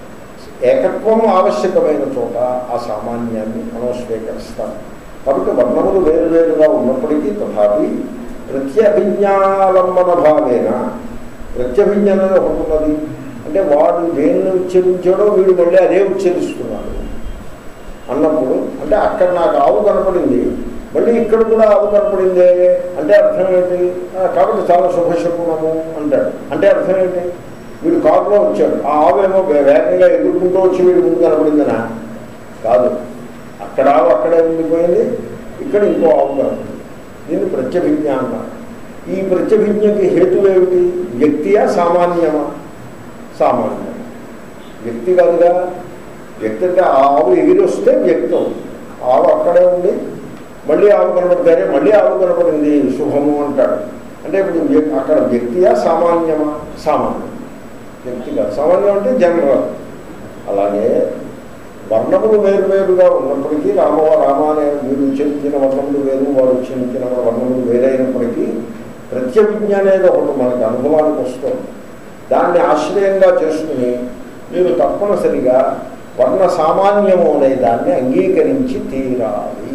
ఏకత్వం ఆవశ్యకమైన చోట ఆ సామాన్యాన్ని మనం స్వీకరిస్తాం. కాబట్టి వర్ణములు వేరువేరుగా ఉన్నప్పటికీ తథాపి ప్రత్యభిజ్ఞాలంబన భావేన, ప్రత్యభిజ్ఞ అనేది ఒకటి ఉన్నది. అంటే వాడు దేన్ని ఉచ్చరించాడో వీడు మళ్ళీ అదే ఉచ్చరిస్తున్నాడు అన్నప్పుడు, అంటే అక్కడ నాకు ఆవు కనపడింది, మళ్ళీ ఇక్కడ కూడా ఆవు కనపడిందే అంటే అర్థం ఏంటి? కాబట్టి చాలా శుభశకునము అంటాడు. అంటే అర్థం ఏంటి? వీడు కారులో వచ్చాడు, ఆ ఆవేమో వేగంగా ఎదుర్కొంటూ వచ్చి వీడి ముందు కనపడిందనా? కాదు, అక్కడ ఆవు అక్కడే ఉండిపోయింది, ఇక్కడ ఇంకో ఆవు కనపడింది. దీన్ని ప్రత్యభిజ్ఞ అన్నారు. ఈ ప్రత్యభిజ్ఞకి హేతువేమిటి? వ్యక్తియా సామాన్యమా? సామాన్యం. వ్యక్తి కాదుగా. వ్యక్తి అంటే ఆ ఆవు ఎగిరి వస్తే వ్యక్తం, ఆవు అక్కడే ఉంది, మళ్ళీ ఆవు కనపడతారే మళ్ళీ ఆవు కనపడింది శుభము అంటాడు. అంటే ఇప్పుడు అక్కడ వ్యక్తియా సామాన్యమా? సామాన్యం. వ్యక్తి కాదు. సామాన్యం అంటే జనరల్. అలాగే వర్ణములు వేరువేరుగా ఉన్నప్పటికీ రామ అనే వీడు ఉచ్చరించిన వర్ణములు వేరు, వాడు ఉచ్చరించిన వర్ణములు వేరైనప్పటికీ ప్రత్యభిజ్ఞ అనేది ఒకటి మనకు అనుభవానికి వస్తుంది. దాన్ని ఆశ్రయంగా చేసుకుని మీరు తప్పనిసరిగా వర్ణ సామాన్యము అనే దాన్ని అంగీకరించి తీరాలి.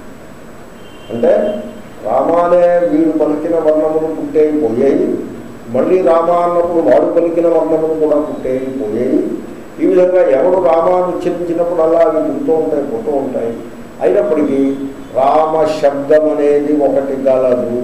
అంటే రామానే వీడు పలికిన వర్ణములు పుట్టేవి పోయాయి, మళ్ళీ రామ అన్నప్పుడు వాడు పలికిన వర్ణములు కూడా పుట్టేవి పోయాయి. ఈ విధంగా ఎవడు రామాన్ని ఉచ్చరించినప్పుడు అలా అవి పోతూ ఉంటాయి. అయినప్పటికీ రామ శబ్దం అనేది ఒకటి గలదు.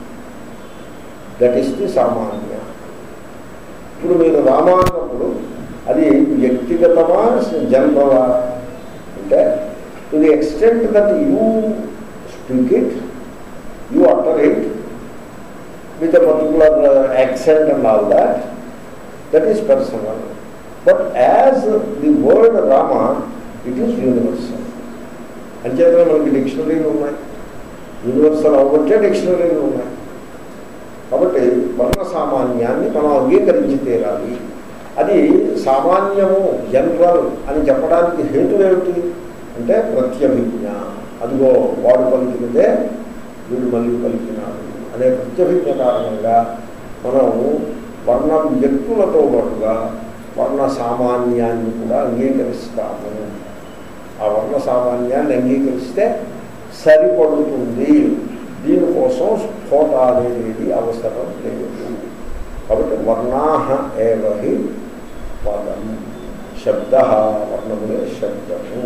దట్ ఈస్ ది సామాన్య. ఇప్పుడు మీరు రామ అన్నప్పుడు అది వ్యక్తిగతమా జనరలా అంటే to the extent that you speak it, you utter it with a particular accent and all that, that is personal. But as the word Rama, it is universal. అంచేతనే మనకి డిక్షనరీలు ఉన్నాయి, యూనివర్సల్ అవ్వట్టే డిక్షనరీలు ఉన్నాయి. కాబట్టి వర్ణ సామాన్యాన్ని మనం అంగీకరించి తీరాలి. అది సామాన్యము జనరల్ అని చెప్పడానికి హేతు ఏమిటి అంటే ప్రత్యభిజ్ఞ. అదిగో వాడు పలికినదే వీడు మళ్ళీ పలికినాడు అనే ప్రత్యభిజ్ఞ కారణంగా మనం వర్ణ వ్యక్తులతో పాటుగా వర్ణ సామాన్యాన్ని కూడా అంగీకరిస్తాము. ఆ వర్ణ సామాన్యాన్ని అంగీకరిస్తే సరిపడుతుంది. దీనికోసం స్ఫోట అనేది అవసరం లేదు. కాబట్టి వర్ణాహ ఏవహి పదం, శబ్ద వర్ణములే శబ్దము.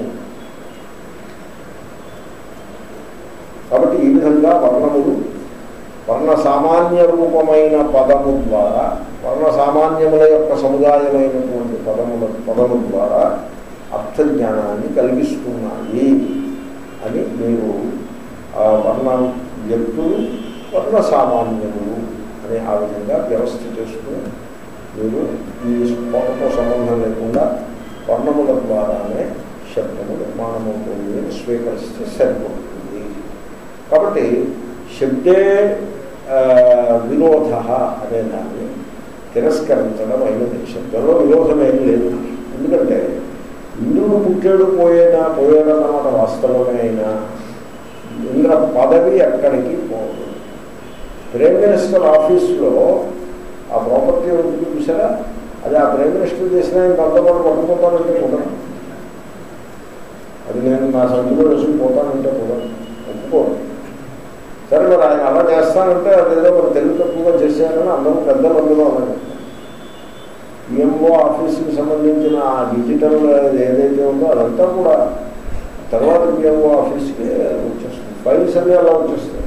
కాబట్టి ఈ విధంగా వర్ణములు వర్ణ సామాన్య రూపమైన పదము ద్వారా, వర్ణ సామాన్యముల యొక్క సముదాయమైనటువంటి పదము ద్వారా అర్థజ్ఞానాన్ని కలిగిస్తున్నాయి అని మీరు ఆ వర్ణ వ్యక్తులు వర్ణ సామాన్యములు అనే ఆ విధంగా వ్యవస్థ చేసుకుని మీరు ఈ స్ఫోటతో సంబంధం లేకుండా వర్ణముల ద్వారానే శబ్దము నిర్మాణమవుతుంది అని స్వీకరిస్తే సరిపోతుంది. కాబట్టి శబ్దే విరోధ అనే దాన్ని తిరస్కరించడం అయినది. శబ్దంలో విరోధమేం లేదు. ఎందుకంటే ఇంద్రుడు పుట్టాడు పోయాడన్నమాట వాస్తవమే. అయినా ఇంద్ర పదవి ఎక్కడికి పోదు. ప్రైమ్ మినిస్టర్ ఆఫీస్లో ఆ ప్రాపర్టీ ఉంటుంది చూసారా, అది ఆ ప్రైమ్ మినిస్టర్ చేసినా ఇంక అంతపాటు పట్టుకుపోతానంటే కుదరదు. అది నేను నా సంఖ్యలో వేసుకుపోతానంటే కుదరదు, ఒప్పుకోను. సరే మరి ఆయన అలా చేస్తానంటే అదేదో మరి తెలుగు తక్కువగా చేశారని అందరూ పెద్దలు అందులో అలాగే. పిఎంఓ ఆఫీస్కి సంబంధించిన ఆ డిజిటల్ ఏదైతే ఉందో అదంతా కూడా తర్వాత పిఎంఓ ఆఫీస్కి వచ్చేస్తుంది. ఫైల్స్ అన్నీ అలా వచ్చేస్తాయి.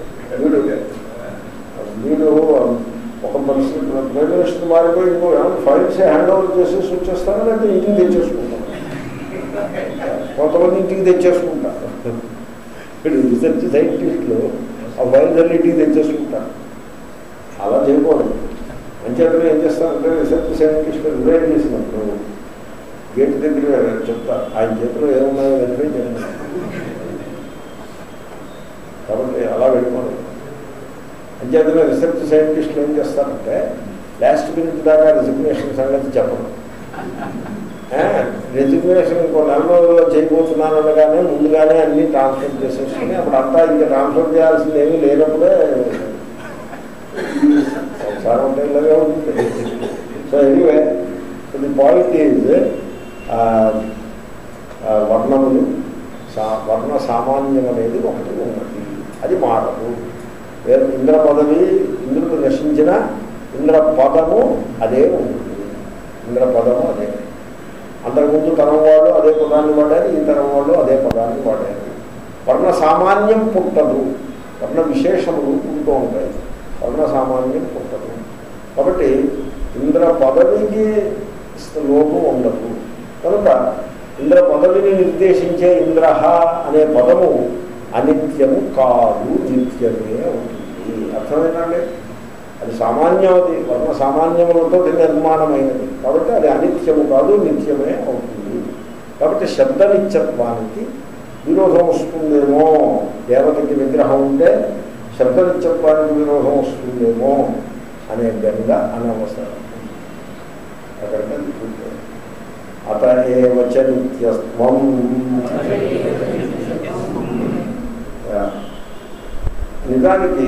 వీడు ఒక పరిస్థితి ప్రైమ్ మినిస్టర్ మారిపోయి ఇంకో ఫైల్స్ హ్యాండ్ ఓవర్ చేసేసి వచ్చేస్తాను, లేకపోతే ఇంటికి తెచ్చేసుకుంటాను. కొంతమంది ఇంటికి తెచ్చేసుకుంటారు. రీసెర్చ్ సైంటిస్టులు ఆ ఫైల్స్ అన్ని ఇంటికి తెచ్చేసుకుంటారు. అలా చేయకూడదు. అంచేతనే ఏం చేస్తారంటే రీసెర్చ్ సైంటిస్టులు రివైవ్ చేసినప్పుడు గేట్ దగ్గర చెప్తారు, ఆయన చేతిలో ఏమున్నాయో వెరిఫై చేయండి. కాబట్టి అలా వెళ్ళిపోలేదు. అంచేతనే రీసెర్చ్ సైంటిస్టులు ఏం చేస్తారంటే లాస్ట్ మినిట్ దాకా రెసిగ్నేషన్ సంగతి చెప్పడం. రెసిగ్నేషన్ ఇంకో 4 రోజుల్లో చేయబోతున్నాను అనగానే ముందుగానే అన్నీ ట్రాన్స్ఫర్ చేసేసుకుని అప్పుడు అంతా ఇంకా ట్రాన్స్ఫర్ చేయాల్సింది ఏమీ లేనప్పుడే సంసారం అంటే ఇలాగే ఉంటుంది. So anyway the point is వర్ణములు వర్ణ సామాన్యం అనేది ఒకటి ఉన్నది, అది మారదు. ఇంద్ర పదవి ఇంద్రుడు నశించిన ఇంద్ర పదము అదే ఉంటుంది. ఇంద్ర పదము అదే. అంతకుముందు తరం వాళ్ళు అదే పదాన్ని వాడారు, ఈ తరం వాళ్ళు అదే పదాన్ని వాడారు. వర్ణ సామాన్యం పుట్టదు, వర్ణ విశేషములు పుడుతూ ఉంటాయి, వర్ణ సామాన్యం పుట్టదు. కాబట్టి ఇంద్ర పదవికి లోపం ఉండదు. కనుక ఇంద్ర పదవిని నిర్దేశించే ఇంద్ర అనే పదము అనిత్యము కాదు, నిత్యమే అవుతుంది. అర్థమైందండి? అది సామాన్యమది, వర్ణ సామాన్యములతో నిర్మాణమైనది. కాబట్టి అది అనిత్యము కాదు, నిత్యమే అవుతుంది. కాబట్టి శబ్ద నిత్యత్వానికి విరోధం వస్తుందేమో, దేవతకి విగ్రహం ఉంటే శబ్ద నిత్యత్వానికి విరోధం వస్తుందేమో అనే బెంగ అనవసరం. అక్కడికి అత ఏవచ నిత్యత్వం. నిజానికి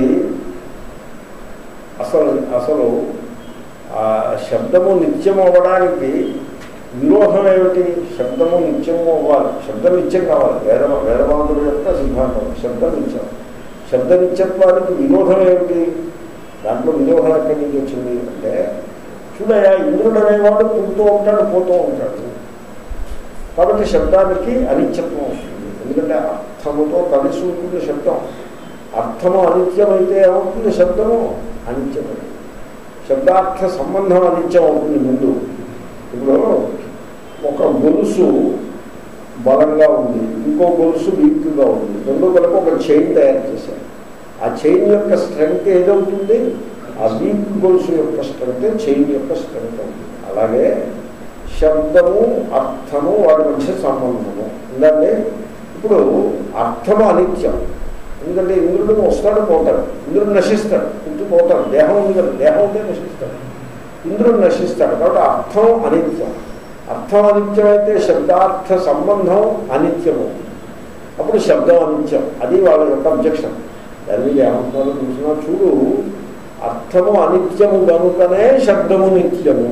అసలు ఆ శబ్దము నిత్యం అవ్వడానికి విరోధం ఏమిటి? శబ్దము నిత్యము అవ్వాలి, శబ్దం నిత్యం కావాలి. వేదవాదుల యొక్క సిద్ధాంతం శబ్దం నిత్యం. శబ్ద నిత్యత్వానికి విరోధం ఏమిటి? దాంట్లో విరోధం ఎక్కడి నుంచి వచ్చింది అంటే, చూడయా ఇంద్రుడు అనేవాడు పుడుతూ ఉంటాడు, పోతూ ఉంటాడు. కాబట్టి శబ్దానికి అనిత్యత్వం వస్తుంది. ఎందుకంటే అర్థముతో కలిసి ఉంటుంది శబ్దం. అర్థము అనిత్యమైతే ఏమవుతుంది? శబ్దము అనిత్యమైంది. శబ్దార్థ సంబంధం అనిత్యం అవుతుంది ముందు. ఇప్పుడు ఒక గొలుసు బలంగా ఉంది, ఇంకో గొలుసు వీక్గా ఉంది, రెండు కలిపి ఒక చైన్ తయారు చేశారు. ఆ చైన్ యొక్క స్ట్రెంగ్త్ ఏదవుతుంది? ఆ వీక్ గొలుసు యొక్క స్ట్రెంగ్త్ చైన్ యొక్క స్ట్రెంగ్త్ అవుతుంది. అలాగే శబ్దము అర్థము వాటి మధ్య సంబంధము ఉందండి. ఇప్పుడు అర్థము అనిత్యం. ఎందుకంటే ఇంద్రుడు వస్తాడు, పోతాడు. ఇంద్రుడు నశిస్తాడు, పుట్టిపోతాడు. దేహం ఉంది కదా, దేహం ఉంటే నశిస్తాడు. ఇంద్రుడు నశిస్తాడు. కాబట్టి అర్థం అనిత్యం. అర్థం అనిత్యమైతే శబ్దార్థ సంబంధం అనిత్యము. అప్పుడు శబ్దం అనిత్యం. అది వాళ్ళ యొక్క అబ్జెక్షన్. దాని మీద ఏమంటున్నారో చూసినా చూడు, అర్థము అనిత్యము కనుకనే శబ్దము నిత్యము.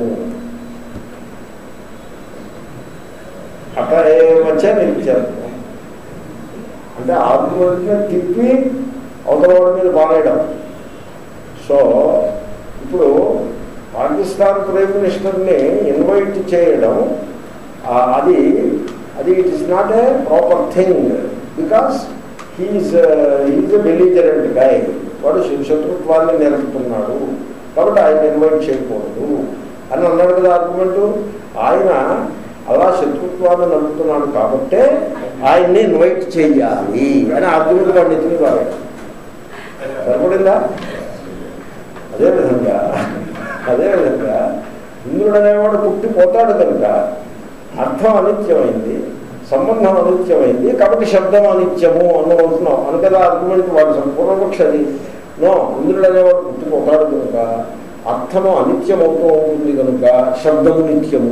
అటేవచ నిత్యత్వం అంటే ఆత్మని తిప్పి అవతల వాడి మీద పారేయడం. సో ఇప్పుడు పాకిస్తాన్ ప్రైమ్ మినిస్టర్ని ఇన్వైట్ చేయడం అది it is not a proper thing. Because he is a belligerent guy. వాడు శత్రుత్వాన్ని నిలుపుతున్నాడు, కాబట్టి ఆయన ఇన్వైట్ చేయకూడదు అని అన్నాడు కదా ఆర్గ్యుమెంటు. ఆయన అలా శత్రుత్వాన్ని నడుపుతున్నాడు కాబట్టే ఆయన్ని ఇన్వైట్ చేయాలి అని ఆర్గ్యుమెంట్ వాడిని ఎత్తుకుని రావాలి. సరిపడిందా? అదేవిధంగా ఇంద్రుడు అనేవాడు పుట్టిపోతాడు కనుక అర్థం అనిత్యమైంది, సంబంధం అనిత్యమైంది, కాబట్టి శబ్దం అనిత్యము అనుకుంటున్నాం అని కదా ఆర్గ్యుమెంట్. వాడు పూర్వపక్ష అది నో, ఇంద్రుడు అనేవాడు పుట్టుకుతాడు కనుక అర్థము అనిత్యమవుతూ ఉంటుంది కనుక శబ్దము నిత్యము.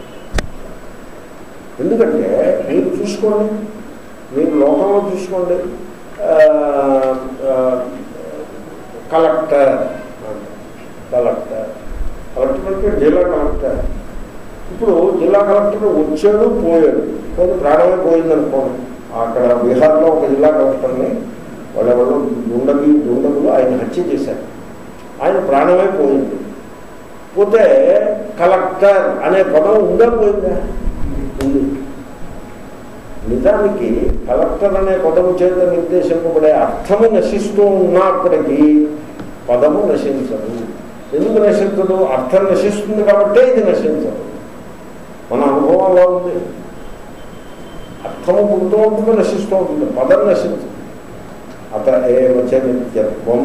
ఎందుకంటే మీరు చూసుకోండి, మీరు లోకంలో చూసుకోండి, కలెక్టర్ కలెక్టర్ కలెక్టర్ అంటే జిల్లా కలెక్టర్. ఇప్పుడు జిల్లా కలెక్టర్ వచ్చాడు పోయాడు, పోతే ప్రాణమే పోయిందనుకోండి. అక్కడ బీహార్లో ఒక జిల్లా కలెక్టర్ని వాళ్ళెవరో దుండగులు ఆయన హత్య చేశారు, ఆయన ప్రాణమే పోయింది. పోతే కలెక్టర్ అనే పదం ఉందా పోయిందా? ఉంది. నిజానికి కలెక్టర్ అనే పదము చేత నిర్దేశింపబడే అర్థము నశిస్తూ ఉన్నప్పటికీ పదము నశించదు. ఎందుకు నశించదు? అర్థం నశిస్తుంది కాబట్టే ఇది నశించదు. మన అనుభవంలో ఉంది. అర్థము పుడుతూ ఉంటుంది, నశిస్తూ ఉంటుంది, పదం నశించదు. అత ఏవచ నిత్యత్వం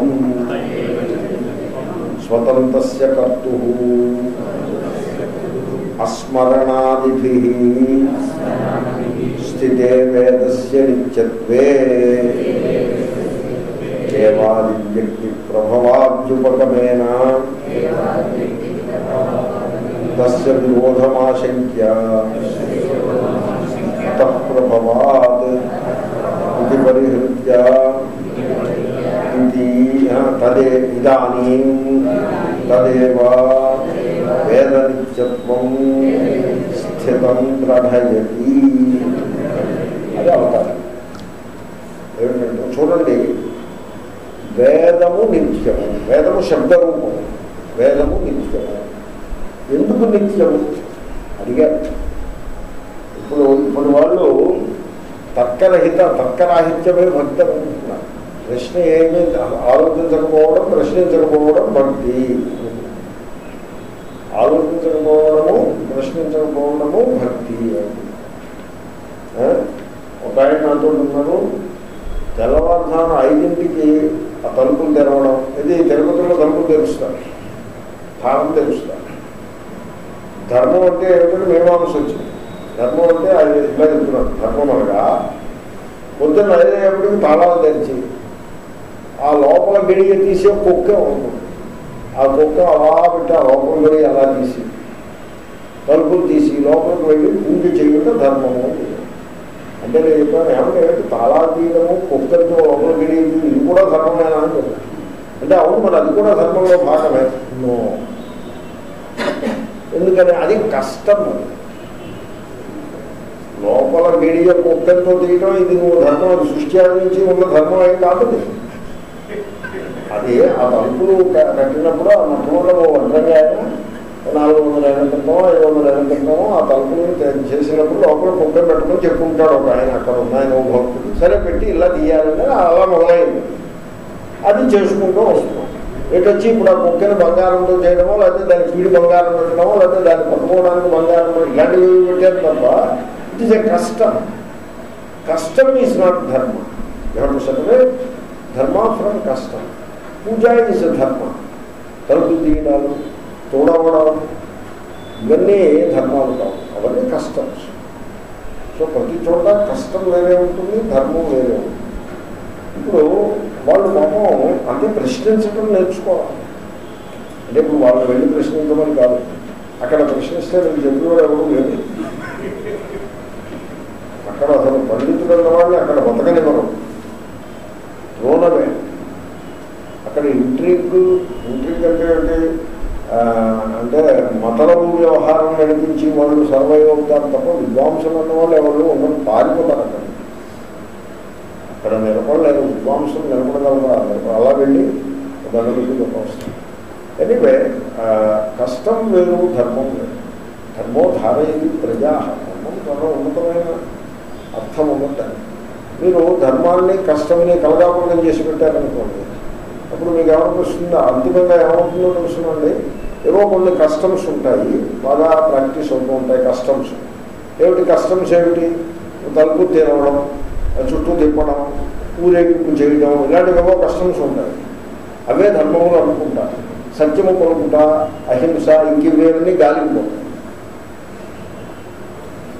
స్వతంత్రస్య కర్తుః అస్మరణాదిభిః స్థితే వేదస్య నిత్యత్వే కేవాదివ్యక్తి ప్రభవాద్యుపగమేన తస్య విరోధమాశంక్య తత్ప్రభవాత్ ఇది పరిహృత్య తదే ఇదానీం తదేవ వేద నిత్యత్వం స్థితం దృఢయతి. అది అవతారం. ఏమిటంటే చూడండి, వేదము నిత్యము, వేదము శబ్దరూపము, వేదము నిత్యము. ఎందుకు నిత్యము అడిగారు. ఇప్పుడు వాళ్ళు తర్కరాహిత్యమే భక్తి అనుకుంటున్నారు. ప్రశ్న ఏమీ ఆలోచించకపోవడం, ప్రశ్నించకపోవడం భక్తి. ఆలోచించకపోవడము, ప్రశ్నించకపోవడము భక్తి. ఒక ఆయన నాతో ఉన్నారు, తెల్లవారుజామున 5ంటికి ఆ తలుపులు తెరవడం. ఇది తిరుపతిలో తలుపులు తెరుస్తారు, తాళం తెరుస్తారు. ధర్మం అంటే ఏమిటంటే మీమాంస వచ్చింది. ధర్మం అంటే అది ఇలా చెప్తున్నాడు. ధర్మం అనగా పొద్దున్న 5 అయ్యేప్పటికి తాళాలు తెరిచి ఆ లోపల గడియ తీసే కుక్కే ఉంటుంది. ఆ కుక్క అలా పెట్టి ఆ లోపల గడి అలా తీసి తలుపులు తీసి లోపలికి వెళ్ళి పూజ చేయడం ధర్మము. అంటే నేను చెప్పాను, ఏమంటే తాళాలు తీయడము, కుక్కలతో లోపల గడి ఇది కూడా ధర్మమేనా అని చెప్పాను. అంటే అవును, మరి అది కూడా ధర్మంలో భాగమే. ఎందుకని అది కష్టం. లోపల గడియ కుక్కలతో తీయడం ఇది నువ్వు ధర్మం, అది సృష్టి నుంచి ఉన్న ధర్మం ఏం కాదు. అది ఆ తలుపులు కట్టినప్పుడు ఆ మొట్టమొదటి వడ్రంగా 400 ఏళ్ళ క్రితమో 500 ఏళ్ళ క్రితమో ఆ తలుపులు చేసినప్పుడు లోపల కుక్క పెట్టుకుని చెప్పుకుంటాడు ఒక ఆయన. అక్కడ ఉన్నాయని ఓ భక్తుడు సరే పెట్టి ఇలా తీయాలంటే అలా మొదలైంది. అది చేసుకుంటూ వస్తున్నాం. ఎటొచ్చి ఇప్పుడు ఆ కుక్కని బంగారంతో చేయడమో, లేకపోతే దాని పీడి బంగారం పెట్టడమో, లేకపోతే దాన్ని పట్టుకోవడానికి బంగారం ఇలాంటివి పెట్టారు తప్ప ఇట్ ఈస్ ఎ కష్టం. కష్టం ఈజ్ నాట్ ధర్మ. ఎవరు సెపరేట్ ధర్మ ఫ్రమ్ కష్టం. పూజ ఈజ్ ధర్మ. తలుపు తీయడాలు, తోడవడం, ఇవన్నీ ధర్మాలు కావు, అవన్నీ కష్టమ్స్. సో ప్రతి చోట కష్టం వేరే ఉంటుంది, ధర్మం వేరే ఉంటుంది. ఇప్పుడు వాళ్ళు పాపం అంటే ప్రశ్నించడం నేర్చుకోవాలి. అంటే ఇప్పుడు వాళ్ళు వెళ్ళి ప్రశ్నించమని కాదు, అక్కడ ప్రశ్నిస్తే నేను చెప్పేవాడు ఎవరు లేదు. అక్కడ అసలు పండితులు ఉన్న వాళ్ళని అక్కడ బతకనివ్వరు, ద్రోణమే. అక్కడ ఇంట్రిగ్ అంటే అంటే మతలబు వ్యవహారం నడిపించి వాళ్ళు సర్వైవ్ అవుతారు తప్ప విద్వాంసులు అన్న వాళ్ళు ఎవరు ఉండరు, పారిపోతారు. అక్కడ నిలబడలేరు, విద్వాంసులు నిలబడగలరు. అలా వెళ్ళి దండలకు వస్తారు. ఎనీవే కష్టం వేరు, ధర్మం వేరు. ధర్మో ధారయది ప్రజా. ధర్మం చాలా ఉన్నతమైన అర్థం ఉన్నట్టు. మీరు ధర్మాన్ని కష్టమని కలగాపడం చేసి పెట్టారనుకోండి, అప్పుడు మీకు ఏమనిపిస్తుందో అంతిమంగా ఏమవుతుందో తెలుస్తుందండి. ఏవో కొన్ని కస్టమ్స్ ఉంటాయి, బాగా ప్రాక్టీస్ అవుతూ ఉంటాయి కస్టమ్స్. ఏమిటి కస్టమ్స్? ఏమిటి? తలుపు తెరవడం, చుట్టూ తిప్పడం, ఊరేగింపు చేయడం, ఇలాంటివేవో కస్టమ్స్ ఉంటాయి. అవే ధర్మములు అనుకుంటారు. సత్యము కొనుక్కుంటా, అహింస, ఇంకివేవన్నీ గాలిపోతాయి.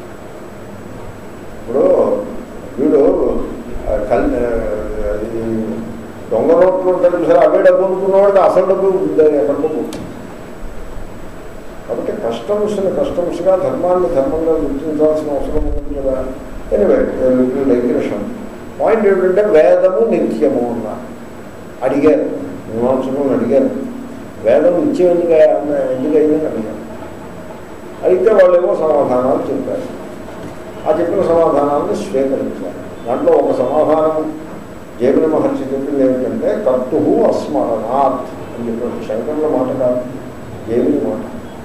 దొంగ నోట్లు ఉంటాయి సరే, అవే డబ్బు అనుకున్నవాడికి అసలు డబ్బు ఎక్కడికో పోతుంది. కాబట్టి కస్టమ్స్గా ధర్మాన్ని ధర్మంగా గుర్తించాల్సిన అవసరం ఉంది కదా. Anyway digression. పాయింట్ ఏమిటంటే వేదము నిత్యము అన్నారు. అడిగారు, మీమాంసకులను అడిగారు, వేదం నిత్యం ఎందుకైందని అడిగారు. అయితే వాళ్ళేమో సమాధానాలు చెప్పారు. ఆ చెప్పిన సమాధానాలను స్వీకరించారు. దాంట్లో ఒక సమాధానం జైమిని మహర్షి చెప్పింది ఏమిటంటే కర్తు అస్మరణాత్ అని చెప్పారు. శంకరుల మాట కాదు, జైమిని మాట.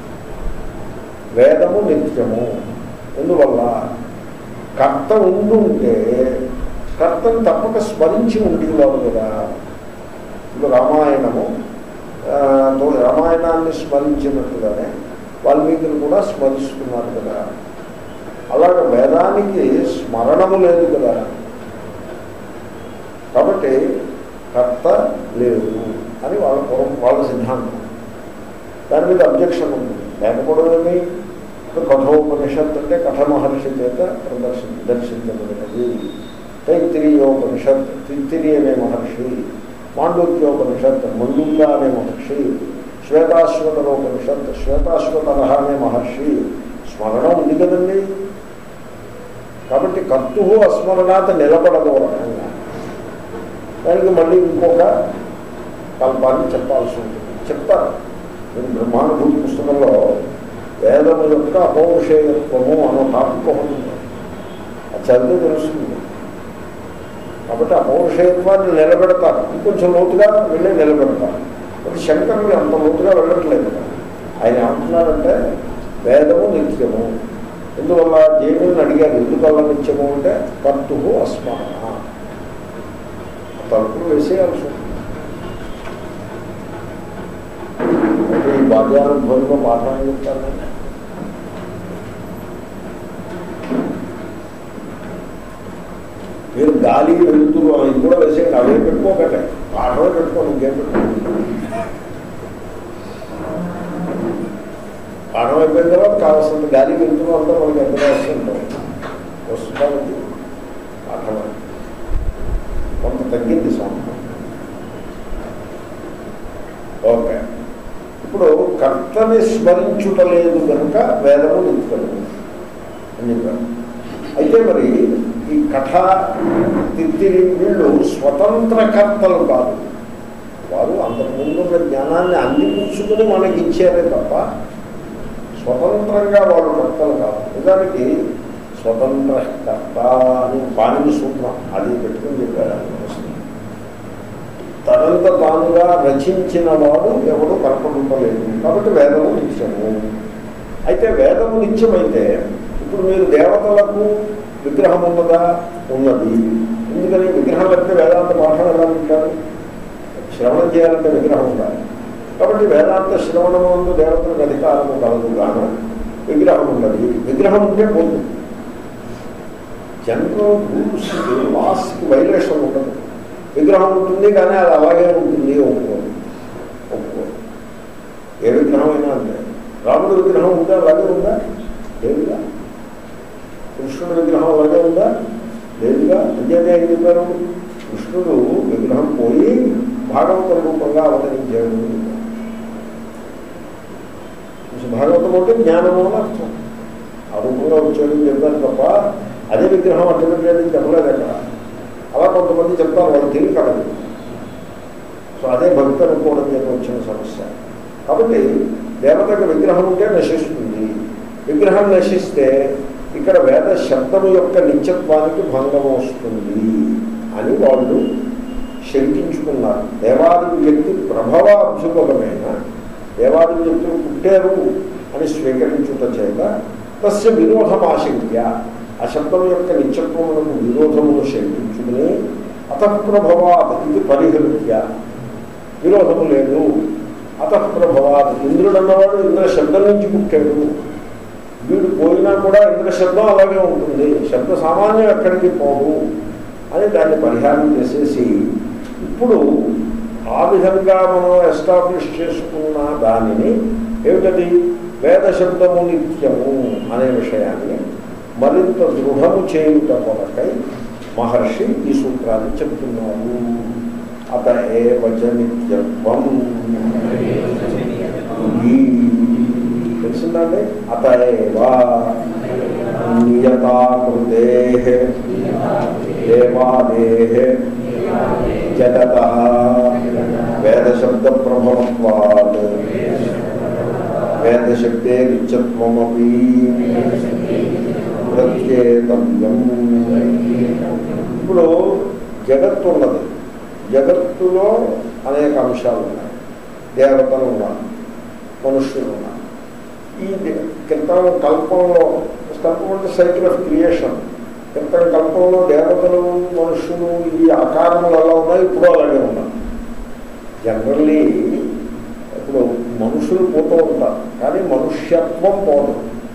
వేదము నిత్యము ఎందువల్ల కర్త ఉండుంటే కర్తను తప్పక స్మరించి ఉండేవాడు కదా. ఇప్పుడు రామాయణాన్ని స్మరించినట్టుగానే వాల్మీకిని కూడా స్మరిస్తున్నారు కదా. అలాగే వేదానికి స్మరణము లేదు కదా. కాబట్టి కర్త లేదు అని వాళ్ళ సిద్ధాంతం. దాని మీద అబ్జెక్షన్ ఉంది. లేకపోవడమేమి కఠోపనిషత్ అంటే కఠ మహర్షి చేత దర్శించబడినది. తైత్తిరీయోపనిషత్ తైత్తిరీ అనే మహర్షి, మాండూక్యోపనిషత్ మండూక అనే మహర్షి, శ్వేతాశ్వతరోపనిషత్ శ్వేతాశ్వతర అనే మహర్షి. స్మరణ ఉంది కదండి. కాబట్టి కర్తు అస్మరణాత్ నిలబడదు రకంగా. దానికి మళ్ళీ ఇంకొక కల్పాన్ని చెప్పాల్సి ఉంటుంది. చెప్తారు. నేను బ్రహ్మానుభూతి పుస్తకంలో వేదము యొక్క అపౌరుషేయత్వము అనే టాపిక్ ఒకటి ఉంది. అది చదివితే తెలుస్తుంది. కాబట్టి అపౌరుషేయత్వాన్ని నిలబెడతారు. ఇంకొంచెం లోతుగా వెళ్ళి నిలబెడతారు. అది శంకరుని అంత లోతుగా వెళ్ళట్లేదు. ఆయన ఏమంటున్నారంటే వేదము నిత్యము. ఎందువల్ల జైమిని అడిగారు ఎందువల్ల నిత్యము అంటే కర్తు అస్మరణ. తలుపులు వేసేయాల్సి ఉంటుంది. అంటే ఈ బాధ్యానుభవంలో పాఠాన్ని చెప్తారంటే మీరు గాలి వెలుతురు ఇది కూడా వేసేయండి. అవే పెట్టుకోకండి, పాఠమే పెట్టుకోండి. ఇంకేం పెట్టుకోండి. పాఠం అయిపోయిన తర్వాత కావాల్సినంత గాలి వెలుతురు అంతా మనకి ఎంత వస్తుంటాం వస్తుంది. పాఠమే కొంత తగ్గింది సంవత్సరం. ఓకే. ఇప్పుడు కర్తని స్మరించుటలేదు కనుక వేదము నిత్యము అని చెప్పారు. అయితే మరి ఈ కథ తిత్తిరి వీళ్ళు స్వతంత్ర కర్తలు కాదు. వారు అంతకుముందు ఉన్న జ్ఞానాన్ని అందిపుచ్చుకుని మనకి ఇచ్చారే తప్ప స్వతంత్రంగా వాడు కర్తలు కాదు. నిజానికి స్వతంత్ర కర్త అని పాణిని సూత్రం అది పెట్టుకుని చెప్పారు. తనంత తానుగా రచించిన వాడు ఎవడు కనపడుకోలేదు. కాబట్టి వేదము నిత్యము. అయితే వేదము నిత్యమైతే ఇప్పుడు మీరు దేవతలకు విగ్రహం ఉన్నదా? ఉన్నది. ఎందుకని విగ్రహం అంటే వేదాంత పాఠం ఎలా ఉంటారు? శ్రవణం చేయాలంటే విగ్రహం ఉండాలి. కాబట్టి వేదాంత శ్రవణము దేవతలకు అధికారము కలదు గాను విగ్రహం ఉన్నది. విగ్రహం ఉంటే పోతుంది. జనరల్ రూల్స్ లాస్కి వైలేషన్ ఉండదు. విగ్రహం ఉంటుంది కానీ అది అలాగే ఉంటుంది. ఒప్పుకోదు. ఏ విగ్రహం అయినా అంతే. రాముడి విగ్రహం ఉందా? అలాగే ఉందా? లేదుగా. కృష్ణుడి విగ్రహం అలాగే ఉందా? లేదుగా. అంతేనే ఏం చెప్పారు? కృష్ణుడు విగ్రహం పోయి భాగవత రూపంగా అవతరించాడు. భాగవతం అంటే జ్ఞానము అని అర్థం. ఆ రూపంగా వచ్చాడని చెప్పారు తప్ప అదే విగ్రహం అడ్డపెట్టాడని చెప్పలేదు అక్కడ. అలా కొంతమంది చెప్తారు, వాళ్ళు తెలివి కలదు. సో అదే భక్తి అనుకోవడం చేత వచ్చిన సమస్య. కాబట్టి దేవతకు విగ్రహం ఉంటే నశిస్తుంది. విగ్రహం నశిస్తే ఇక్కడ వేద శబ్దము యొక్క నిత్యత్వానికి భంగం వస్తుంది అని వాళ్ళు శంకించుకున్నారు. దేవాది వ్యక్తి ప్రభావాభ్యుపగమైన దేవాది వ్యక్తులు పుట్టారు అని స్వీకరించుట చేత తస్య విరోధమాశంక్య ఆ శబ్దం యొక్క నిత్యత్వములకు విరోధమును శంకించుకుని అతఃప్రభవాత్ ఇది పరిహృత్య విరోధము లేదు. అతఃప్రభవాత్ ఇంద్రుడు అన్నవాడు ఇంద్ర శబ్దం నుంచి పుట్టాడు. వీడు పోయినా కూడా ఇంద్ర శబ్దం అలాగే ఉంటుంది. శబ్ద సామాన్యం ఎక్కడికి పోవు అని దాన్ని పరిహారం చేసేసి ఇప్పుడు ఆ విధంగా మనం ఎస్టాబ్లిష్ చేసుకున్న దానిని ఏమిటది వేద శబ్దము నిత్యము అనే విషయాన్ని మరింత దృఢము చేయుట కొరకై మహర్షి ఈ సూత్రాన్ని చెప్తున్నారు. అత ఏవ చ నిత్యత్వం, తెలిసిందండి. అత ఏవ నియతాకృతే దేవాదేః జగతః వేదశబ్ద ప్రభవత్వాత్ వేదశబ్దే నిత్యత్వమపి ప్రత్యేతవ్యం. ఇప్పుడు జగత్తు ఉన్నది. జగత్తులో అనేక అంశాలు ఉన్నాయి. దేవతలు ఉన్నారు, మనుష్యులు ఉన్నారు. ఈ క్రితం కల్పంలో, కల్పం అంటే సైకిల్ ఆఫ్ క్రియేషన్, క్రితం కల్పంలో దేవతలు మనుష్యులు ఈ ఆకారములు ఎలా ఉన్నాయి, ఇప్పుడు అలాగే ఉన్నాయి. జనరల్లీ ఇప్పుడు మనుషులు పోతూ ఉంటారు, కానీ మనుష్యత్వం పోదు.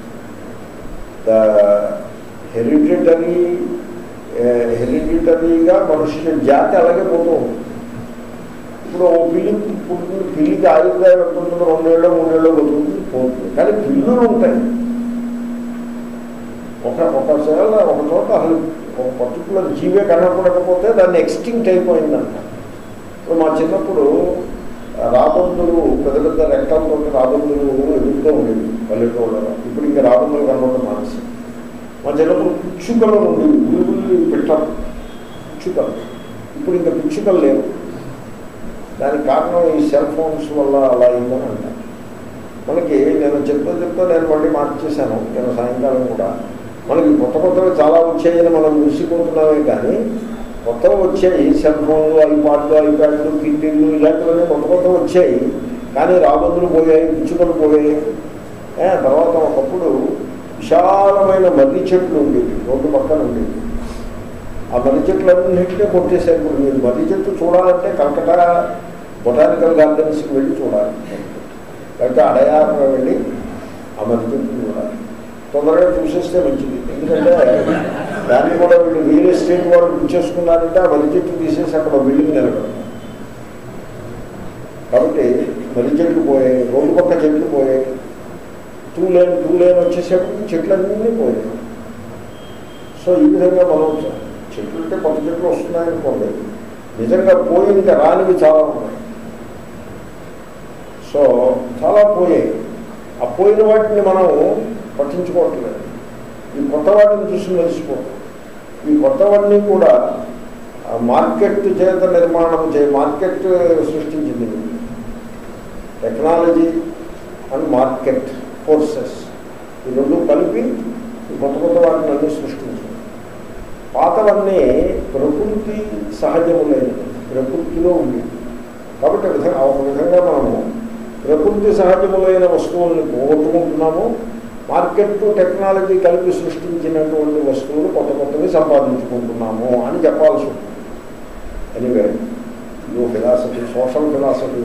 హెరిడిటరీగా మనుష్య జాతి అలాగే పోతూ ఉంటుంది. ఇప్పుడు ఓ పిల్లికి ఆయుర్దాయం ఎంతుంటుందో 2 ఏళ్ళు 3 ఏళ్ళు పోతుంది, కానీ పిల్లులు ఉంటాయి. ఒక చోట అసలు ఒక పర్టికులర్ జీవే కనపడకపోతే దాన్ని ఎక్స్టింక్ట్ అయిపోయిందంట. ఇప్పుడు మా చిన్నప్పుడు రాబందులు పెద్ద పెద్ద రెక్కలతో రాబందులు ఎదుగుతూ ఉండేవి పల్లెటూళ్ళలో. ఇప్పుడు ఇంకా రాబందులు కనపడడం మానేసి. మా చిన్నప్పుడు పిచ్చుకలు ఉండేవి, ఉల్లి పెట్టారు పిచ్చుకలు. ఇప్పుడు ఇంకా పిచ్చుకలు లేవు. దానికి కారణం ఈ సెల్ ఫోన్స్ వల్ల అలా అయిందని అంటారు. మనకి నేను చెప్తా నేను మళ్ళీ మార్చేశాను. నేను సాయంకాలం కూడా మనకి కొత్తగా చాలా వచ్చాయని మనం మురిసిపోతున్నామే, కానీ కొత్తగా వచ్చాయి. సెల్ ఫోన్లు, ఐపాడ్లు, ఐప్యాడ్లు, కిండిళ్ళు ఇలాంటివన్నీ కొత్త వచ్చాయి. కానీ రాబందులు పోయాయి, పిచ్చుకలు పోయాయి. తర్వాత ఒకప్పుడు విశాలమైన మర్రి చెట్లు ఉండేవి, రోడ్డు పక్కన ఉండేవి. ఆ మర్రి చెట్లన్నింటినీ కొట్టేశారు. ఇప్పుడు మీరు మర్రి చెట్టు చూడాలంటే కలకట్టా బొటానికల్ గార్డెన్స్కి వెళ్ళి చూడాలి, లేకపోతే అడయార్ వెళ్ళి ఆ మర్రి చెట్టు చూడాలి. తొందరగా చూసేస్తే మంచిది. ఎందుకంటే దాన్ని కూడా వీళ్ళు రియల్ ఎస్టేట్ వాళ్ళు పుచ్చేసుకున్నారంటే ఆ మర్రి చెట్టు తీసేసి అక్కడ బిల్డింగ్ నిలబడతారు. కాబట్టి మర్రి చెట్లు పోయాయి, రోడ్డు పక్క చెట్లు పోయాయి. టూ లేన్ వచ్చేసేపటికి చెట్లన్నీ పోయాయి. సో ఈ విధంగా మనం చెట్లు అంటే కొత్త చెట్లు వస్తున్నాయనుకోండి, నిజంగా పోయి ఇంకా రానివి చాలా ఉన్నాయి. సో చాలా పోయాయి. ఆ పోయిన వాటిని మనం పట్టించుకోవట్లేదు. ఈ కొత్త వాటిని చూసి మెలిసిపోతాం. ఈ కొత్త వాటిని కూడా మార్కెట్ చేత నిర్మాణం మార్కెట్ సృష్టించింది. టెక్నాలజీ అండ్ మార్కెట్ ఫోర్సెస్ ఈ రెండు కలిపి ఈ కొత్త వాటిని అన్నీ సృష్టించింది. పాతవన్నీ ప్రకృతి సహజములైనవి, ప్రకృతిలో ఉంది. కాబట్టి ఒక విధంగా మనము ప్రకృతి సహజములైన వస్తువులను పోగొట్టుకుంటున్నాము. మార్కెట్ టెక్నాలజీ కలిపి సృష్టించినటువంటి వస్తువులు కొత్తవి సంపాదించుకుంటున్నాము అని చెప్పాల్సి ఉంటుంది. ఎనీవే ఇదో ఫిలాసఫీ, సోషల్ ఫిలాసఫీ.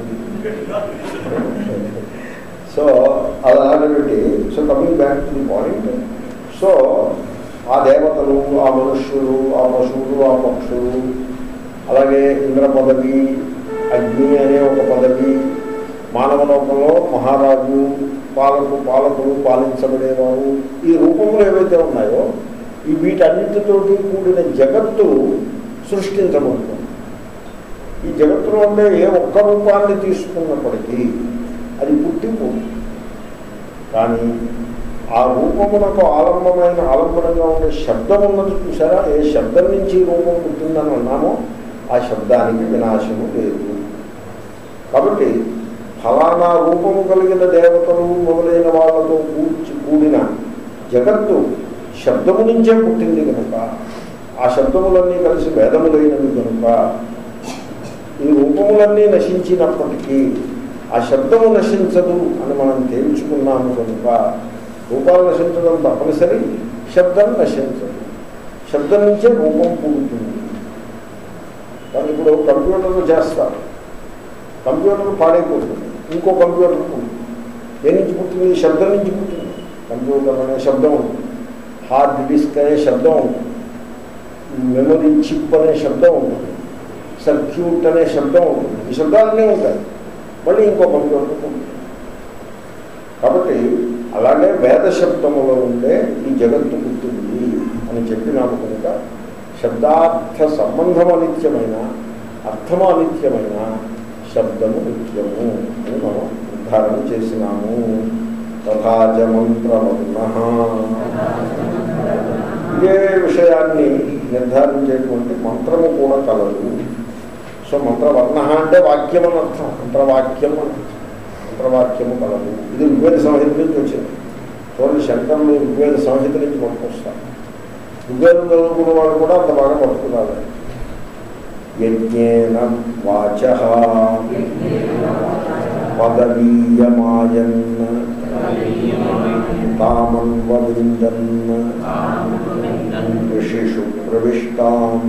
సో అలాంటి so coming back to the point. So ఆ దేవతలు, ఆ మనుష్యులు, ఆ పశువులు, ఆ పక్షులు, అలాగే ఇంద్ర పదవి, అగ్ని అనే ఒక పదవి, మానవ లోకంలో మహారాజు, పాలకులు, పాలించబడేవారు, ఈ రూపములు ఏవైతే ఉన్నాయో ఈ వీటన్నిటితోటి కూడిన జగత్తు సృష్టించబడుతుంది. ఈ జగత్తులో ఉండే ఏ ఒక్క రూపాన్ని తీసుకున్నప్పటికీ అది పుట్టిపోతుంది. కానీ ఆ రూపమునకు ఆలంబనంగా ఉండే శబ్దం ఉన్నది చూసారా? ఏ శబ్దం నుంచి రూపం పుట్టిందని అన్నామో ఆ శబ్దానికి వినాశము లేదు. కాబట్టి ఫలానా రూపము కలిగిన దేవతలు మొదలైన వాళ్ళతో కూడిన జగత్తు శబ్దము నుంచే పుట్టింది కనుక, ఆ శబ్దములన్నీ కలిసి వేదములైనవి కనుక ఈ రూపములన్నీ నశించినప్పటికీ ఆ శబ్దము నశించదు అని మనం తేల్చుకున్నాము కనుక రూపాలు నశించడం తప్పనిసరి, శబ్దం నశించదు. శబ్దం నుంచే రూపం పుడుతుంది. కానీ ఇప్పుడు కంప్యూటర్లు చేస్తారు, కంప్యూటర్ పాడైపోతుంది, ఇంకో కంప్యూటర్ పుట్టింది. దేని నుంచి పుట్టింది? శబ్దం నుంచి పుట్టింది. కంప్యూటర్ అనే శబ్దం ఉంటుంది, హార్డ్ డిస్క్ అనే శబ్దం ఉంటుంది, మెమరీ చిప్ అనే శబ్దం ఉంటుంది, సర్క్యూట్ అనే శబ్దం ఉంటుంది. ఈ శబ్దాలన్నీ ఉంటాయి. మళ్ళీ ఇంకో కంప్యూటర్ ఉంటుంది. కాబట్టి అలాగే వేద శబ్దములో ఉండే ఈ జగత్తు పుట్టింది అని చెప్పినాము కనుక శబ్దార్థ సంబంధం అనిత్యమైన, అర్థము అనిత్యమైన శబ్దము నిత్యము అని మనం నిర్ధారణ చేసినాము. తథాచ మంత్రవర్ణ, ఇదే విషయాన్ని నిర్ధారించేటువంటి మంత్రము కూడా కలదు. సో మంత్రవర్ణ అంటే వాక్యం అని అర్థం, మంత్రవాక్యం అని అర్థం. మంత్రవాక్యము కలదు. ఇది ఋగ్వేద సంహిత నుంచి వచ్చింది. చూడండి, శంకరులు ఋగ్వేద సంహిత నుంచి పట్టుకొస్తారు. ఋగ్వేదం చదువుకున్న వాళ్ళు కూడా అంత బాగా పట్టుకున్నారు. యజ్ఞేన వాచః పదవీయమాయన్ తామన్వవిందన్ ఋషిషు ప్రవిష్టాం.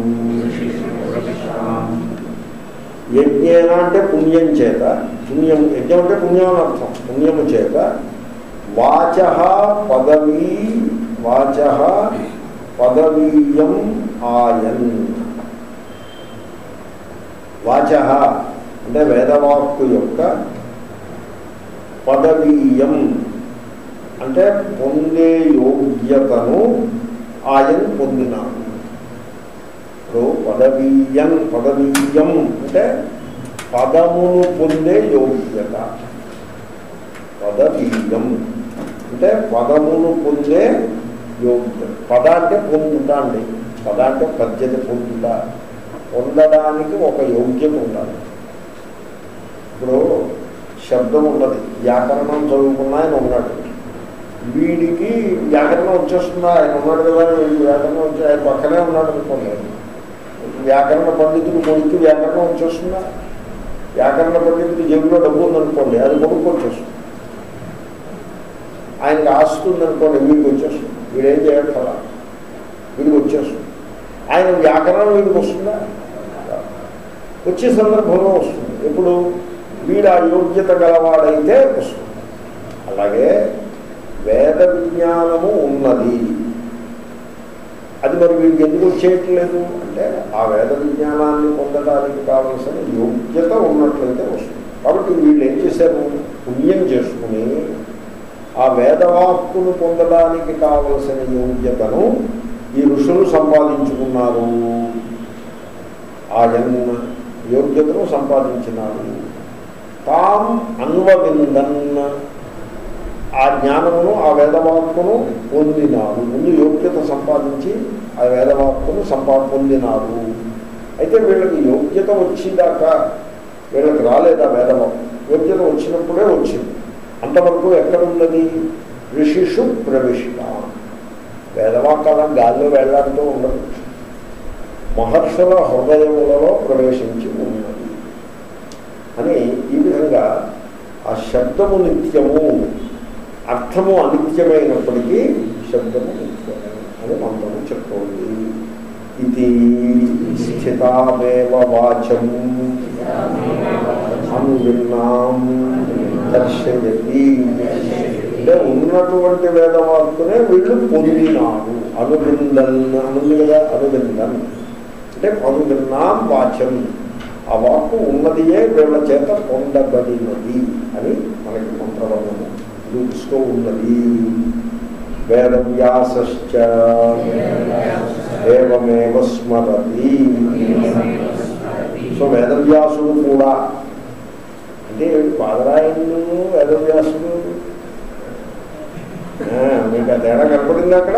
యజ్ఞేన అంటే పుణ్యం చేత, పుణ్యం, యజ్ఞం అంటే పుణ్యం అని అర్థం, పుణ్యము చేత. వాచః పదవీ, వాచః పదవీయం ఆయన్. వాచః అంటే వేదవాక్కు యొక్క, పదవీయం అంటే పొందే యోగ్యతను ఆయన్ పొందినాడు. ఇప్పుడు పదవీయం, పదవీయం అంటే పదమును పొందే యోగ్యత. పదవీయం అంటే పదమును పొందే యోగ్యత. పద అంటే పొందుతా అండి, పద అంటే పద్యత పొందుతా. పొందడానికి ఒక యోగ్యత ఉండాలి. ఇప్పుడు శబ్దం ఉన్నది, వ్యాకరణం చదువుకున్న ఆయన ఉన్నాడు, వీడికి వ్యాకరణం వచ్చేస్తుందా? ఆయన ఉన్నాడు కదా, వీడికి వ్యాకరణం వచ్చి ఆయన పక్కనే ఉన్నాడు అనుకోండి, వ్యాకరణ పండితుడు కొడుకు వ్యాకరణం వచ్చేస్తుందా? వ్యాకరణ పండితుడు జేబులో డబ్బు ఉందనుకోండి, అది కొడుకు వచ్చేస్తుంది. ఆయనకి ఆస్తి ఉందనుకోండి, వీడికి వచ్చేస్తుంది. వీడేం చేయాలి కదా, వీడికి వచ్చేస్తుంది. ఆయన వ్యాకరణం వీడికి వస్తుందా? వచ్చే సందర్భంలో వస్తుంది. ఇప్పుడు వీడు ఆ యోగ్యత గలవాడైతే వస్తుంది. అలాగే వేద విజ్ఞానము ఉన్నది, అది మరి వీడికి ఎందుకు వచ్చేయట్లేదు అంటే ఆ వేద విజ్ఞానాన్ని పొందడానికి కావలసిన యోగ్యత ఉన్నట్లయితే వస్తుంది. కాబట్టి వీళ్ళు ఏం చేశారు, పుణ్యం చేసుకుని ఆ వేదవాక్కును పొందడానికి కావలసిన యోగ్యతను ఈ ఋషులు సంపాదించుకున్నారు. ఆయన యోగ్యతను సంపాదించినారు. తాం అన్వవిందన్, ఆ జ్ఞానమును, ఆ వేదవాక్కును పొందినారు. ముందు యోగ్యత సంపాదించి ఆ వేదవాక్కును పొందినారు. అయితే వీళ్ళకి యోగ్యత వచ్చిందాకా వీళ్ళకి రాలేదా వేదవాక్కు? యోగ్యత వచ్చినప్పుడే వచ్చింది. అంతవరకు ఎక్కడున్నది? ఋషిషు ప్రవిష్ట. వేదవాక్కాల గాల్లో వెళ్ళాడుతూ ఉండదు, మహర్షుల హృదయములలో ప్రవేశించి ఉన్నది అని. ఈ విధంగా ఆ శబ్దము నిత్యము, అర్థము అనిత్యమైనప్పటికీ శబ్దము నిత్యమే అని మంత్రము చెప్తోంది. ఇది స్థితామేవ వాచం అనువిన్నాం దర్శయతి. అంటే ఉన్నటువంటి వేదవాక్కునే వీళ్ళు పొందినారు. అనువిందన్ అనుంది కదా, అనువిందన్ అంటే అనువిన్నాం వాచం, ఆ వాక్కు ఉన్నదియే వీళ్ళ చేత పొందబడినది అని మనకి మంత్రవర్ణము చూపిస్తూ ఉన్నది. వేదవ్యాసశ్చ ఏవమేవ స్మరతి. సో వేదవ్యాసుడు కూడా అంటే పాదరాయణుడు వేదవ్యాసుడు, మీకు ఆ తేడా కనపడింది అక్కడ.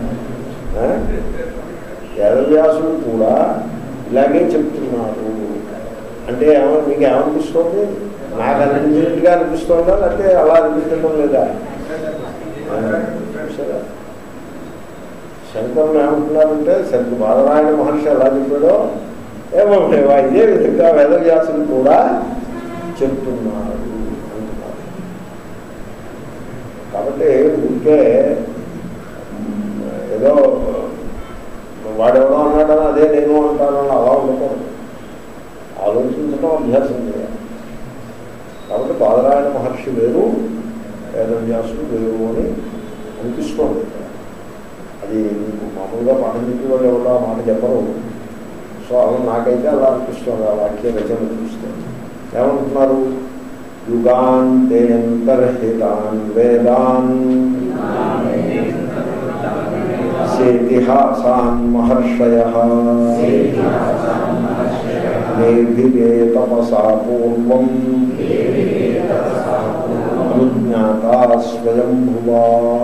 వేదవ్యాసుడు కూడా ఇలాగే చెప్తున్నారు అంటే మీకు ఏమనిపిస్తుంది? నాకు అనిపించినట్టుగా అనిపిస్తుందా, లేకపోతే అలా అనిపించడం లేదా? శంకరులు ఏమంటున్నారంటే సరికి బాలరాయణ మహర్షి ఎలా చెప్పాడో ఏమో ఇదే విధంగా వేదవ్యాసులు కూడా చెప్తున్నారు అంటున్నారు. కాబట్టి ఉంటే ఏదో వాడెవడో అన్నాడని అదే నేను అంటానని అలా ఉండకూడదు, ఆలోచించడం అభ్యాసం చేయాలి. కాబట్టి బాలరాయణ మహర్షి వేరు, వేదవ్యాసులు వేరు అని అనిపిస్తోంది. అది మీకు మామూలుగా పాఠం చెప్పి వాళ్ళు ఎవరో ఆ మాట చెప్పరు. సో అలా నాకైతే అలా అనిపిస్తుంది. ఆ వాక్య రచన చూస్తుంది. ఏమంటున్నారు? యుగాంతేంతర్హితాన్ వేదాన్ సేతిహాసాన్ మహర్షయః నేభిరే తపసా పూర్వం అనుజ్ఞాతా స్వయంభువా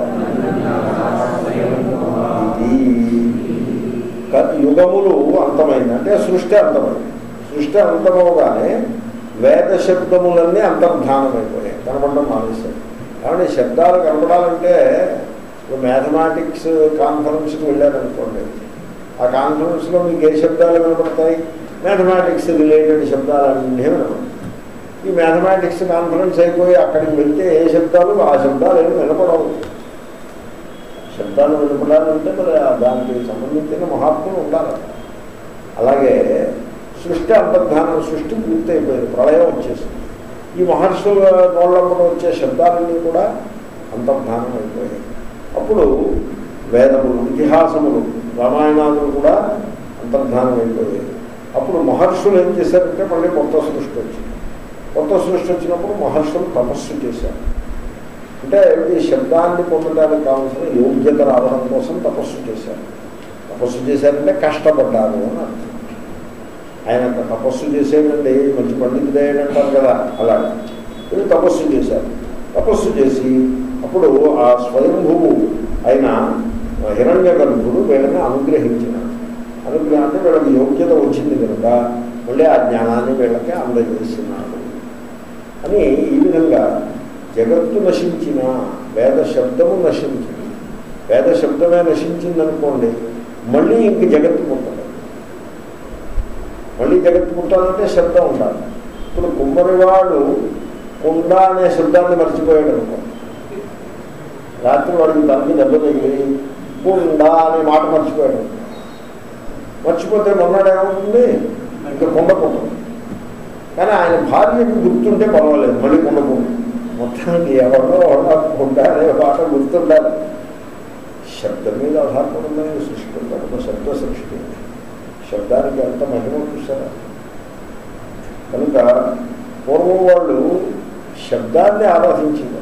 యుగములు అంతమైంది అంటే సృష్టి అంతమైంది. సృష్టి అంతమవగానే వేద శబ్దములన్నీ అంతర్ధానమైపోయాయి, కనపడడం మానేశాయి. కాబట్టి శబ్దాలు కనపడాలంటే మ్యాథమెటిక్స్ కాన్ఫరెన్స్కి వెళ్ళారనుకోండి, ఆ కాన్ఫరెన్స్లో మీకు ఏ శబ్దాలు కనపడతాయి? మ్యాథమెటిక్స్ రిలేటెడ్ శబ్దాలన్నీ వినపడతాయి. ఈ మ్యాథమెటిక్స్ కాన్ఫరెన్స్ అయిపోయి అక్కడికి వెళ్తే ఏ శబ్దాలు ఆ శబ్దాలు ఏమి వినపడవు. శబ్దాలు వినపడాలంటే మరి దానికి సంబంధించిన మహాత్ములు ఉండాలి. అలాగే సృష్టి అంతర్ధానం, సృష్టి పూర్తయిపోయింది, ప్రళయం వచ్చేసింది. ఈ మహర్షుల నోళ్ళప్పుడు వచ్చే శబ్దాలన్నీ కూడా అంతర్ధానం అయిపోయాయి. అప్పుడు వేదములు, ఇతిహాసములు, రామాయణాలు కూడా అంతర్ధానం అయిపోయాయి. అప్పుడు మహర్షులు ఏం చేశారంటే మళ్ళీ కొత్త సృష్టి వచ్చింది. కొత్త సృష్టి వచ్చినప్పుడు మహర్షులు తపస్సు చేశారు. అంటే ఈ శబ్దాన్ని పొందడానికి కావాల్సిన యోగ్యత రావడం కోసం తపస్సు చేశారు. తపస్సు చేశారంటే కష్టపడ్డారు అని అర్థం. ఆయన తపస్సు చేసేటండి మంచి పండితుడేయండి అంటారు కదా, అలాగే వీళ్ళు తపస్సు చేశారు. తపస్సు చేసి అప్పుడు ఆ స్వయంభువు అయిన హిరణ్యగర్భుడు వీళ్ళని అనుగ్రహించినాడు. అనుగ్రహం అంటే వీళ్ళకి యోగ్యత వచ్చింది కనుక మళ్ళీ ఆ జ్ఞానాన్ని వీళ్ళకి అందజేస్తున్నాడు అని. ఈ విధంగా జగత్తు నశించిన, వేద శబ్దము నశించింది. వేద శబ్దమే నశించిందనుకోండి, మళ్ళీ ఇంక జగత్తు పుట్టదు. మళ్ళీ జగత్తు పుట్టాలంటే శబ్దం ఉండాలి. ఇప్పుడు కుమ్మరివాడు కుండ అనే శబ్దాన్ని మర్చిపోయాడు అనుకోండి, రాత్రి వాడికి తనకి దెబ్బ తగిలి కుండ అనే మాట మర్చిపోయాడు. మర్చిపోతే మొన్నడు ఏమవుతుంది? ఇంకా కుండ పుట్టదు. కానీ ఆయన భార్యకి గుర్తుంటే పర్వాలేదు, మళ్ళీ కుండ పుట్టింది. మొత్తానికి ఎవరో కుండ అనే మాట గుర్తుండాలి. శబ్దం మీద ఆధారపడిందని సృష్టి ఉంటాడు, శబ్ద సృష్టి. శబ్దానికి ఎంత మహిమ చూసారా. కనుక పూర్వం వాళ్ళు శబ్దాన్ని ఆరాధించారు.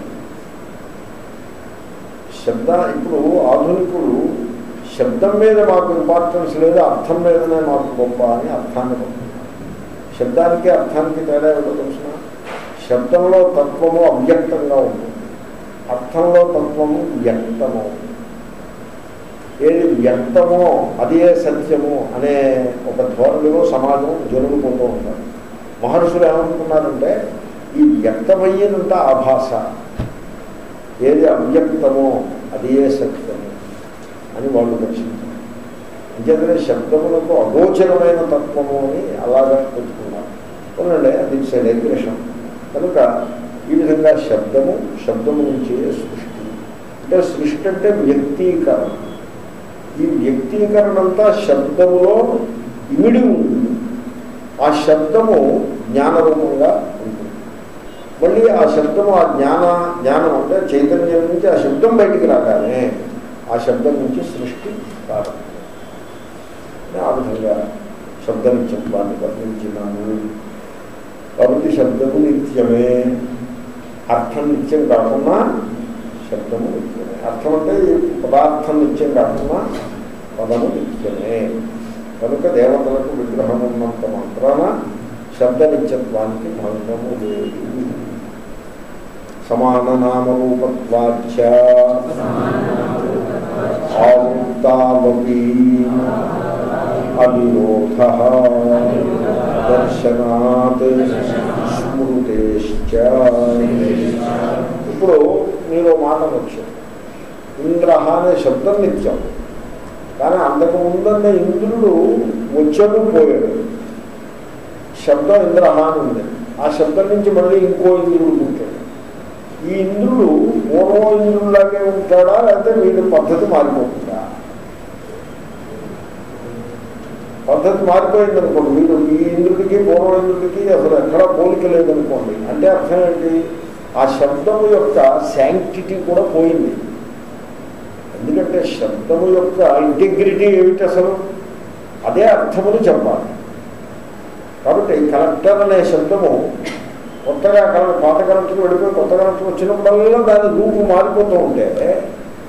ఇప్పుడు ఆధునికులు శబ్దం మీద మాకు ఇంపార్టెన్స్ లేదు, అర్థం మీదనే మాకు గొప్ప అని అర్థాన్ని పొందుతున్నారు. శబ్దానికి అర్థానికి తేడా ఏమిటో తెలిసిన? శబ్దంలో తత్వము అవ్యక్తంగా ఉంటుంది, అర్థంలో తత్వము వ్యక్తము. ఏది వ్యక్తమో అదే సత్యము అనే ఒక ధోరణిలో సమాజం జరుగుతూ ఉంటారు. మహర్షులు ఏమనుకున్నారంటే ఈ వ్యక్తమయ్యేదంతా ఆభాస, ఏది అవ్యక్తమో అదే సత్యము అని వాళ్ళు దర్శించారు. అంచేతనే శబ్దములకు అగోచరమైన తత్వము అని అలాగా పెట్టుకున్నారు. అవునండి, అది డెగ్రేషన్. కనుక ఈ విధంగా శబ్దము నుంచి సృష్టి. అంటే సృష్టి అంటే వ్యక్తీకరణ. ఈ వ్యక్తీకరణ అంతా శబ్దములో ఇమిడి ఉంటుంది. ఆ శబ్దము జ్ఞానరూపంగా ఉంటుంది. మళ్ళీ ఆ శబ్దము ఆ జ్ఞానం అంటే చైతన్యం నుంచి ఆ శబ్దం బయటికి రాగానే ఆ శబ్దం నుంచి సృష్టి ప్రారంభం. ఆ విధంగా శబ్దనిత్యత్వాన్ని వర్ణించినాను. కాబట్టి శబ్దము నిత్యమే, అర్థం నిత్యం కాకుండా శబ్దము నిత్యమే. అర్థం అంటే పదార్థం నిత్యం కాకుండా పదము నిత్యమే. కనుక దేవతలకు విగ్రహం ఉన్నంత మాత్రాన శబ్ద నిత్యత్వానికి భంగము లేదు. సమాన నామరూపత్వాచ ఆవృత్తావపి అవిరోధ దర్శనాత్ స్మృతేశ్చ. ఇప్పుడు మీరు మాట వచ్చారు, ఇంద్ర అనే శబ్దం నిత్యం. కానీ అంతకుముందన్న ఇంద్రుడు వచ్చాడు పోయాడు. శబ్దం ఇంద్ర అని ఉంది. ఆ శబ్దం నుంచి మళ్ళీ ఇంకో ఇంద్రుడు పుట్టాడు. ఈ ఇంద్రుడు పూర్వ ఇంద్రుడిలాగే ఉంటాడా, లేకపోతే వీడి పద్ధతి మారిపోతుందా? పద్ధతి మారిపోయింది అనుకోండి, వీడు ఈ ఇంద్రుడికి పూర్వ ఇంద్రుడికి అసలు ఎక్కడా పోలిక లేదనుకోండి. అంటే అర్థం ఏంటి? ఆ శబ్దము యొక్క శాంక్టిటీ కూడా పోయింది. ఎందుకంటే శబ్దము యొక్క ఇంటిగ్రిటీ ఏమిటి అసలు? అదే అర్థములు చెప్పాలి. కాబట్టి కలెక్టర్ అనే శబ్దము కొత్తగా పాత కలెక్టర్ వెళ్ళిపోయి కొత్త కలెక్టర్ వచ్చినప్పుడల్లా దాని రూపు మారిపోతూ ఉంటే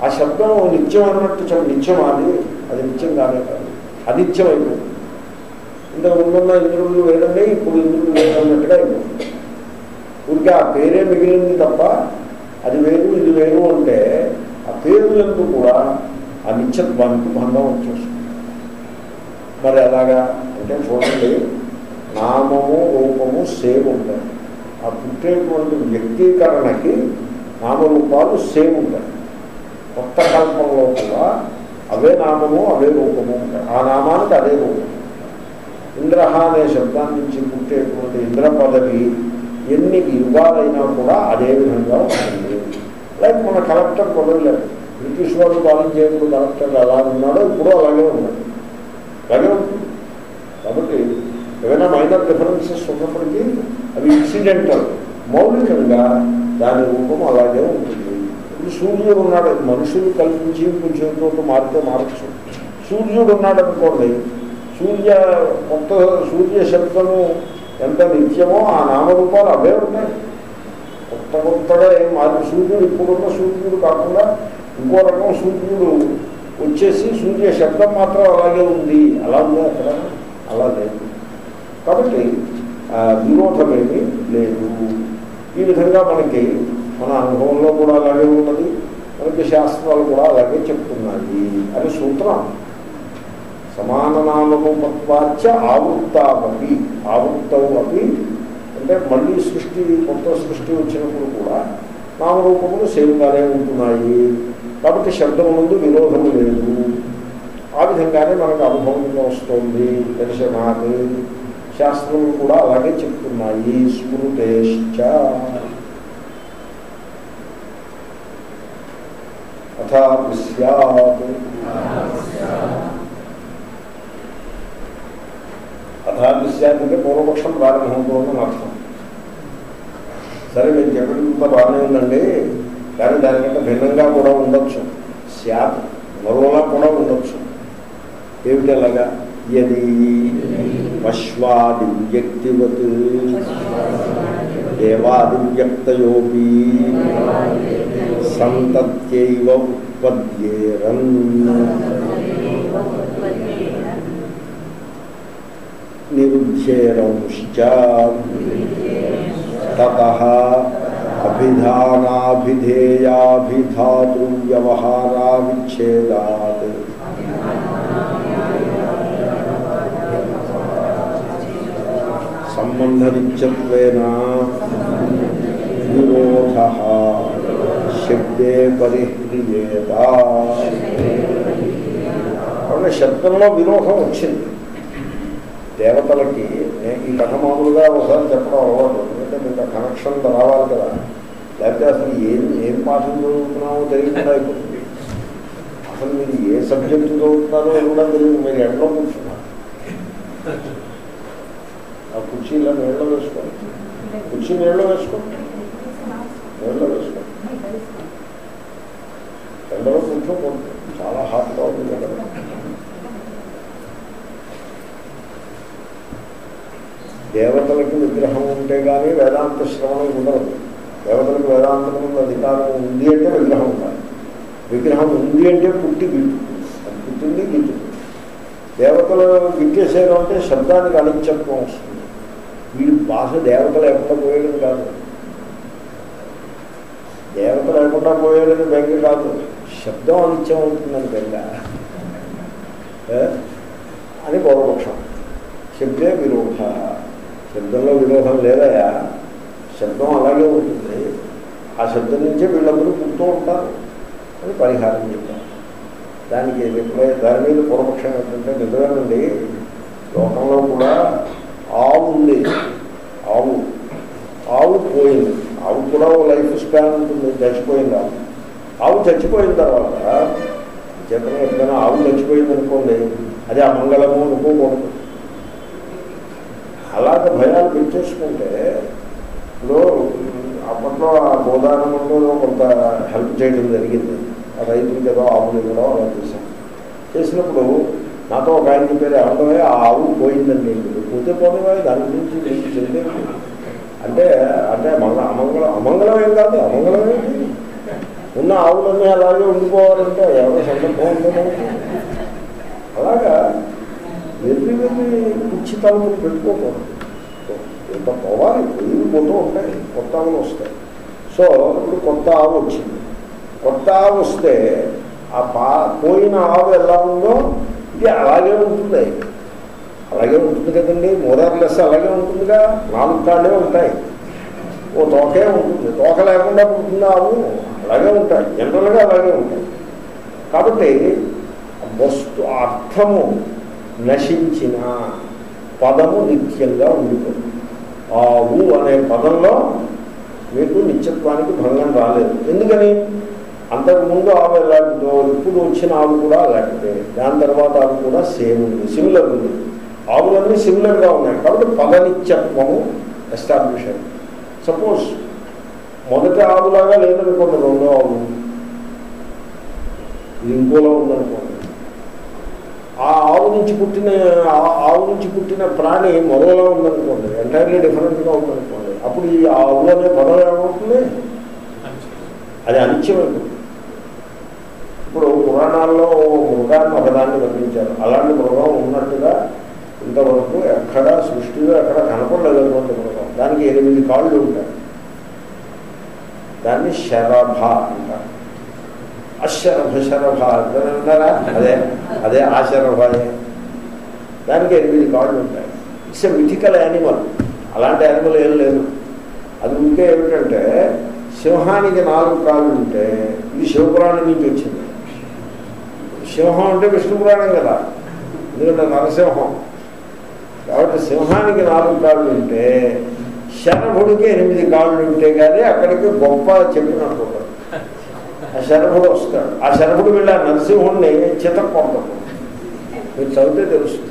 ఆ శబ్దం నిత్యం అన్నట్టు నిత్యం అది నిత్యం కానే కాదు, అనిత్యం అయిపోయింది. ఇంతకు ముందున్న ఇంద్రుడు వేరండి, ఇప్పుడు ఇంద్రుడు వేరన్నట్టుగా అయిపోతుంది. ఊరికే ఆ పేరే మిగిలింది తప్ప అది వేరు ఇది వేరు అంటే ఆ పేరు ఎందుకు కూడా ఆ నిత్యత్వానికి భంగం వచ్చేస్తుంది. మరి అలాగా అంటే చూడండి, నామము రూపము సేమ్ ఉంటాయి. ఆ పుట్టేటువంటి వ్యక్తీకరణకి నామరూపాలు సేమ్ ఉంటాయి. కొత్త కల్పంలో కూడా అవే నామము అవే రూపము ఉంటాయి. ఆ నామానికి అదే రూపం. ఇంద్ర అనే శబ్దాన్ని నుంచి పుట్టేటువంటి ఇంద్ర పదవి ఎన్ని యుగాలైనా కూడా అదే విధంగా ఉంటుంది. లైక్ మన కలెక్టర్ పదవి లేదు, బ్రిటిష్ వాళ్ళు పాలించేప్పుడు కలెక్టర్ ఎలా ఉన్నాడో ఇప్పుడు అలాగే ఉన్నాడు, అలాగే ఉంటుంది. కాబట్టి ఏమైనా మైనర్ డిఫరెన్సెస్ ఉన్నప్పటికీ అవి ఇన్సిడెంటల్, మౌలికంగా దాని రూపం అలాగే ఉంటుంది. ఇప్పుడు సూర్యుడు ఉన్నాడు, మనుషులు కల్పించి కొంచెం చోటు మారితే మారచ్చు. సూర్యుడు ఉన్నాడు అనుకోండి, కొత్త సూర్య శబ్దము ఎంత నిత్యమో ఆ నామరూపాలు అవే ఉన్నాయి. కొత్తగా ఏం మారి సూర్యుడు ఇప్పుడున్న సూర్యుడు కాకుండా ఇంకో రకం సూర్యుడు వచ్చేసి సూర్య శబ్దం మాత్రం అలాగే ఉంది, అలా ఉంది అక్కడ, అలా లేదు. కాబట్టి విరోధమేమీ లేదు. ఈ విధంగా మనకి మన అనుభవంలో కూడా అలాగే ఉన్నది, మనకి శాస్త్రాలు కూడా అలాగే చెప్తున్నాయి అని సూత్రం. సమాన నామరూపత్వాచ ఆవృత్తావపి, ఆవృత్తవు అవి అంటే మళ్ళీ కొత్త సృష్టి వచ్చినప్పుడు కూడా నామరూపములు సేమ్గానే ఉంటున్నాయి. కాబట్టి శబ్దం ముందు విరోధము లేదు. ఆ విధంగానే మనకు అనుభవంగా వస్తుంది. దర్శనాన్ని శాస్త్రములు కూడా అలాగే చెప్తున్నాయి. స్మృతేశ్చ అథా స్యాత్, అథాపి స్యాత్ అంటే పూర్వపక్షం ప్రారంభమవుతుందని అర్థం. సరే మీరు చెప్పడంత బాగానే ఉందండి, కానీ దానికంటే భిన్నంగా కూడా ఉండొచ్చు. స్యాత్ మరోలా కూడా ఉండొచ్చు. ఏమిటి అలాగా? యది పశ్వాది వ్యక్తివత్ దేవాది వ్యక్తయోపి సంతత్యైవ ఉత్పద్యేరన్ నిరుధ్యేరంశ్చ తతః అభిధానాభిధేయాభిధాతృవ్యవహారావిచ్ఛేదాత్ సంబంధనిత్యత్వేన విరోధః శబ్దే పరిహ్రియేత. కాబట్టి శబ్దంలో విరోధం వచ్చింది. దేవతలకి ఈ కథ మామూలుగా ఒకసారి చెప్పడం అలవాటు, ఎందుకంటే మీకు కనెక్షన్ రావాలి కదా, లేకపోతే అసలు ఏం పాఠం చదువుతున్నామో తెలియకుండా అయిపోతుంది. అసలు మీరు ఏ సబ్జెక్టు చదువుతున్నారో కూడా తెలియదు. మీరు ఎండలో కూర్చున్నారు, ఆ కుర్చీలో నీళ్ళలో వేసుకోండి, కుర్చీ నీళ్ళలో వేసుకోండి, నీళ్ళలో వేసుకోండి, ఎండలో కూర్చోకూడదు, చాలా హాట్గా ఉంది కదా. దేవతలకి విగ్రహం ఉంటే కానీ వేదాంత శ్రవణం ఉండదు. దేవతలకు వేదాంతం అధికారం ఉంది అంటే విగ్రహం ఉండాలి. విగ్రహం ఉంది అంటే పుట్టి అది పుట్టింది గిట్టింది. దేవతలు గిట్టేసేయడం అంటే శబ్దానికి అనిత్యత్వం వస్తుంది. వీడి భాష దేవత లేకుండా పోయేది కాదు, దేవత లేకుండా పోయేదని బెంగ కాదు, శబ్దం అనిత్యం అవుతుందని బెంగ అని పూర్వపక్షం. శబ్దే విరోధ, శబ్దంలో విరోధం లేదయా, శబ్దం అలాగే ఉంటుంది, ఆ శబ్దం నుంచే వీళ్ళందరూ పుడుతూ ఉంటారు అని పరిహారం చెప్పారు. దాని మీద పూర్వపక్షం ఏంటంటే, నిజమేనండి, లోకంలో కూడా ఆవు ఉంది, ఆవు పోయింది, ఆవు కూడా ఓ లైఫ్ స్పాన్ ఉంటుంది, చచ్చిపోయింది ఆవు చచ్చిపోయిన తర్వాత చేతన ఎప్పుడైనా ఆవు చచ్చిపోయింది అనుకోండి, అది అమంగళము అనుకోకూడదు. అలాగే భయాలు పెంచేసుకుంటే ఇప్పుడు అప్పట్లో ఆ గోదానంలో కొంత హెల్ప్ చేయడం జరిగింది. ఆ రైతులకి ఏదో ఆవులు ఇవ్వడం అలా చేసినప్పుడు నాతో ఒక ఆయన చెప్పారు, ఏమంటే ఆ ఆవు పోయిందండి, పోతే పోనివా దాని గురించి మీకు చెందేది అంటే అమంగళం ఏం కాదు, అమంగళం ఏంటి ఉన్న ఆవులన్నీ అలాగే ఉండిపోవాలంటే ఎవరో సందర్భం ఉంటుందంటే అలాగా వెర్రి పిచ్చి తలుపులు పెట్టుకోకూడదు. ఇంత పోవాలి, పొయ్యి పోతూ ఉంటాయి, కొత్త ఆవులు వస్తాయి. సో ఇప్పుడు కొత్త ఆవు వచ్చింది. కొత్త ఆవు వస్తే ఆ పోయిన ఆవు ఎలా ఉందో ఇది అలాగే ఉంటుంది. అలాగే ఉంటుంది కదండి, మోరార్లెస్ అలాగే ఉంటుందిగా. 4 కాళ్ళే ఉంటాయి, ఓ తోకే ఉంటుంది. తోక లేకుండా పుట్టిన ఆవు అలాగే ఉంటాయి, జనరల్గా అలాగే ఉంటాయి. కాబట్టి వస్తు అర్థము నశించిన పదము నిత్యంగా ఉండిపోతుంది. ఆవు అనే పదంలో మీకు నిత్యత్వానికి భంగం రాలేదు. ఎందుకని? అంతకుముందు ఆవు ఎలాంటిదో ఇప్పుడు వచ్చిన ఆవు కూడా అలాంటిదే, దాని తర్వాత ఆవు కూడా సేమ్ ఉంది, సిమిలర్ ఉంది. ఆవులన్నీ సిమిలర్గా ఉన్నాయి కాబట్టి పదనిత్యత్వము ఎస్టాబ్లిష్ అయింది. సపోజ్ మొదటి ఆవులాగా లేదనుకోండి, రెండో ఆవు ఇది ఇంకోలా ఉందనుకోండి, ఆ ఆవు నుంచి పుట్టిన ప్రాణి మరోలా ఉందనుకోండి, ఎంటైర్లీ డిఫరెంట్గా ఉందనుకోండి, అప్పుడు ఈ ఆవు అనే పదం ఏమవుతుంది? అది అనిత్యమైంది. ఇప్పుడు పురాణాల్లో మృగాన్ని ఒకదాన్ని వర్ణించారు. అలాంటి మృగం ఉన్నట్టుగా ఇంతవరకు ఎక్కడ సృష్టిలో ఎక్కడ కనపడలేదటువంటి మృగం. దానికి 8 కాళ్ళు ఉంటాయి. దాన్ని శరభ అంటారు. శరభ అంటారా? అదే ఆ శరభాయే. దానికి 8 కాళ్ళు ఉంటాయి. It's a mythical animal. అలాంటి యానిమల్ ఏం లేదు. అది ఉంటే ఏమిటంటే, సింహానికి 4 కాళ్ళు ఉంటే ఇది శివపురాణం నుంచి వచ్చింది. సింహం అంటే విష్ణు పురాణం కదా, ఎందుకంటే నరసింహం. కాబట్టి సింహానికి 4 కాళ్ళు ఉంటే శరభుడికి 8 కాళ్ళు ఉంటే కానీ అక్కడికి గొప్ప చెప్పినట్టు. ఆ శరభుడు వస్తాడు. ఆ శరభుడు వెళ్ళి ఆ నరసింహుడిని చితక్కొడతాడు. మీరు చదివితే తెలుస్తుంది.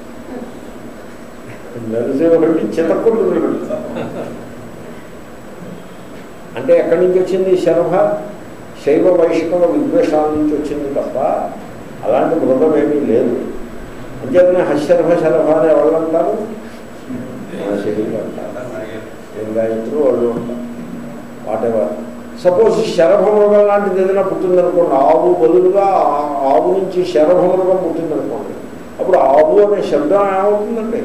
నరసింహుడికి చితక్కొడుతుంది. అంటే ఎక్కడి నుంచి వచ్చింది శరభ? శైవ వైష్ణవ విద్వేషాల నుంచి వచ్చింది తప్ప అలాంటి మృగం ఏమీ లేదు. అంతేగానే హశరభ శరభ అని ఎవరు అంటారు? శరీరం అంటారు, లింగాయతులు వాళ్ళు ఉంటారు. వాటెవర్. సపోజ్ శరభ మృగం లాంటిది ఏదైనా పుట్టిందనుకోండి, ఆవు బదులుగా ఆవు నుంచి శరభ మృగం పుట్టిందనుకోండి, అప్పుడు ఆవు అనే శబ్దం ఏమవుతుందండి?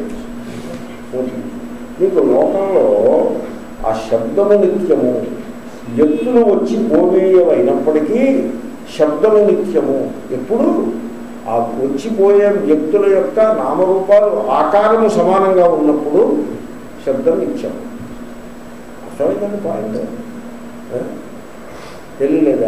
మీకు లోకంలో ఆ శబ్దము నిత్యము, వ్యక్తులు వచ్చి పోయేవైనప్పటికీ శబ్దము నిత్యము. ఎప్పుడు ఆ వచ్చిపోయే వ్యక్తుల యొక్క నామరూపాలు ఆకారము సమానంగా ఉన్నప్పుడు శబ్దం నిత్యము. అర్థమైందండి పాయింట్? తెలియలేదా?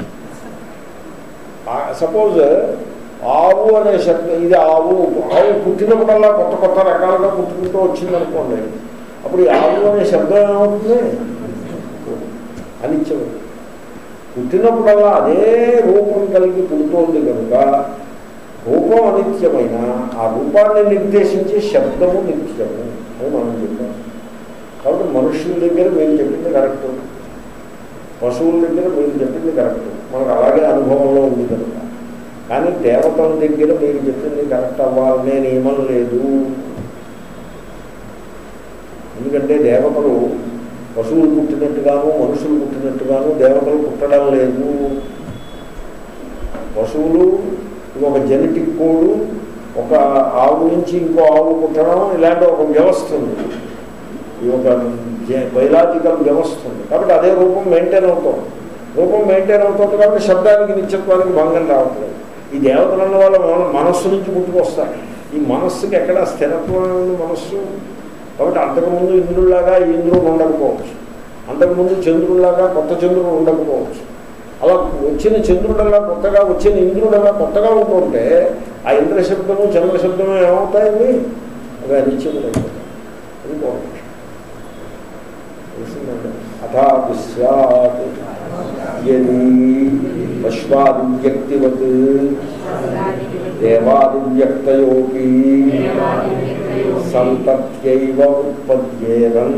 సపోజ్ ఆవు అనే శబ్దం, ఇది ఆవు పుట్టినప్పుడల్లా కొత్త కొత్త రకాలుగా పుట్టుకుంటూ వచ్చిందనుకోండి, అప్పుడు ఈ ఆవు అనే శబ్దం ఏమవుతుంది? అనిత్యం. పుట్టినప్పుడల్లా అదే రూపం కలిగి పుడుతోంది కనుక రూపం అనిత్యమైన ఆ రూపాన్ని నిర్దేశించే శబ్దము నిత్యము అని మనం చెప్పాం. కాబట్టి మనుషుల దగ్గర మీరు చెప్పింది కరెక్ట్, పశువుల దగ్గర మీరు చెప్పింది కరెక్ట్, మనకు అలాగే అనుభవంలో ఉంది కనుక. కానీ దేవతల దగ్గర మీరు చెప్పింది కరెక్ట్ అవ్వాలనే నియమం లేదు. ఎందుకంటే దేవతలు పశువులు పుట్టినట్టుగాను మనుషులు పుట్టినట్టుగాను దేవతలు పుట్టడం లేదు. పశువులు ఒక జెనెటిక్ కోడ్, ఒక ఆవు నుంచి ఇంకో ఆవు పుట్టడం, ఇలాంటి ఒక వ్యవస్థ ఉంది. ఈ ఒక బయలాజికల్ వ్యవస్థ ఉంది. కాబట్టి అదే రూపం మెయింటైన్ అవుతుంది. రూపం మెయింటైన్ అవుతుంది కాబట్టి శబ్దానికి నిత్యత్వానికి భంగం రావట్లేదు. ఈ దేవతల వల్ల మనస్సు నుంచి పుట్టుకొస్తారు. ఈ మనస్సుకి ఎక్కడ స్థిరత్వం ఉంది మనస్సు. కాబట్టి అంతకుముందు ఇంద్రుడిలాగా ఈ ఇంద్రుడు ఉండకపోవచ్చు, అంతకుముందు చంద్రుడిలాగా కొత్త చంద్రుడు ఉండకపోవచ్చు. అలా వచ్చిన చంద్రుడల్లా కొత్తగా వచ్చిన ఇంద్రుడల్లా కొత్తగా ఉంటుంటే ఆ ఇంద్రశబ్దము చంద్రశబ్దము ఏమవుతాయండి? అవి అనిత్యములు అయిపోతాయి. అది బాగుంది. తెలిసిందండి. అథాపి స్యాత్ యది పశ్వాదివ్యక్తివత్ దేవాదివ్యక్తయోపి సంతత్యైవ ఉత్పద్యేరన్.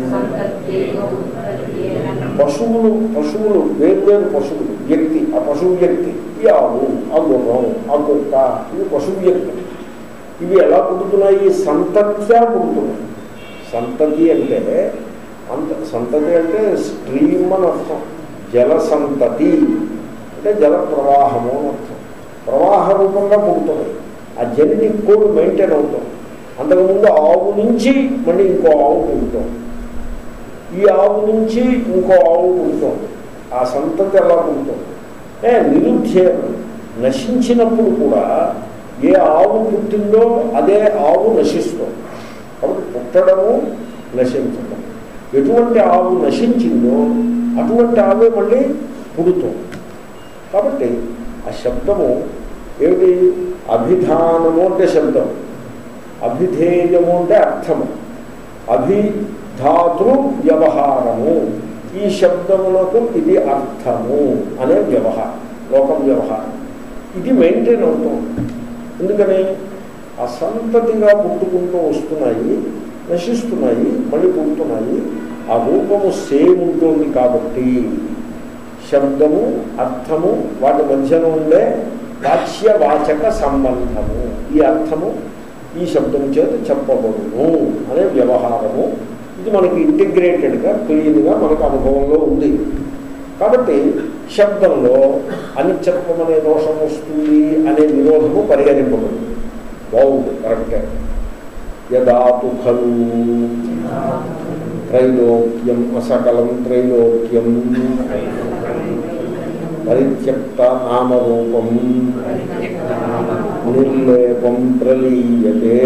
పశువులు వేర్వేరు పశువులు, వ్యక్తి, ఆ పశువు వ్యక్తి, ఈ ఆవు, ఆ గుర్రం, ఆ కుక్క, ఇవి పశువు వ్యక్తి. ఇవి ఎలా పుడుతున్నాయి? సంతత్యా పుడుతున్నాయి. సంతతి అంటే సంతతి అంటే స్ట్రీమ్ అని అర్థం. జలసంతతి అంటే జల ప్రవాహము అని అర్థం. ప్రవాహ రూపంగా పుడుతుంది. ఆ జెనెటిక్ కోడ్ మెయింటైన్ అవుతుంది. అంతకుముందు ఆవు నుంచి మళ్ళీ ఇంకో ఆవు పుడుతుంది, ఈ ఆవు నుంచి ఇంకో ఆవు పుడుతుంది. ఆ సంతతి ఎలా పుడుతుంది? నిరుద్యోగం నశించినప్పుడు కూడా ఏ ఆవు పుట్టిందో అదే ఆవు నశిస్తుంది. కాబట్టి పుట్టడము నశించడం, ఎటువంటి ఆవు నశించిందో అటువంటి ఆవే మళ్ళీ పుడుతుంది. కాబట్టి ఆ శబ్దము ఏమిటి? అభిధానము అంటే శబ్దం, అభిధేయము అంటే అర్థము, అభిధాతృ వ్యవహారము. ఈ శబ్దములకు ఇది అర్థము అనే వ్యవహారం, లోక వ్యవహారం. ఇది మెయింటైన్ అవుతుంది. ఎందుకని అసంతతిగా పుట్టుకుంటూ వస్తున్నాయి, నశిస్తున్నాయి, మళ్ళీ పుడుతున్నాయి. ఆ రూపము సేమ్ ఉంటుంది. కాబట్టి శబ్దము అర్థము వాటి మధ్యన ఉండే వాచ్యవాచక సంబంధము, ఈ అర్థము ఈ శబ్దము చేత చెప్పబడును అనే వ్యవహారము. ఇది మనకి ఇంటిగ్రేటెడ్గా క్లీన్గా మనకు అనుభవంలో ఉంది. కాబట్టి శబ్దంలో అనిత్యత్వం అనే దోషం వస్తుంది అనే విరోధము పరిహరింపబడింది. బాగుంది, కరెక్టే. యదాతు ఖలు త్రైలోక్యం అసకలం త్రైలోక్యం పరిత్యక్త నామరూపం నిర్లేపం ప్రలీయతే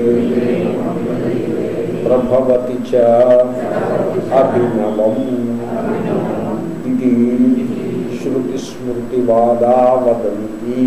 ప్రభవతి చ అభినవం ఇది శృతిస్మృతివాదా వదంతి.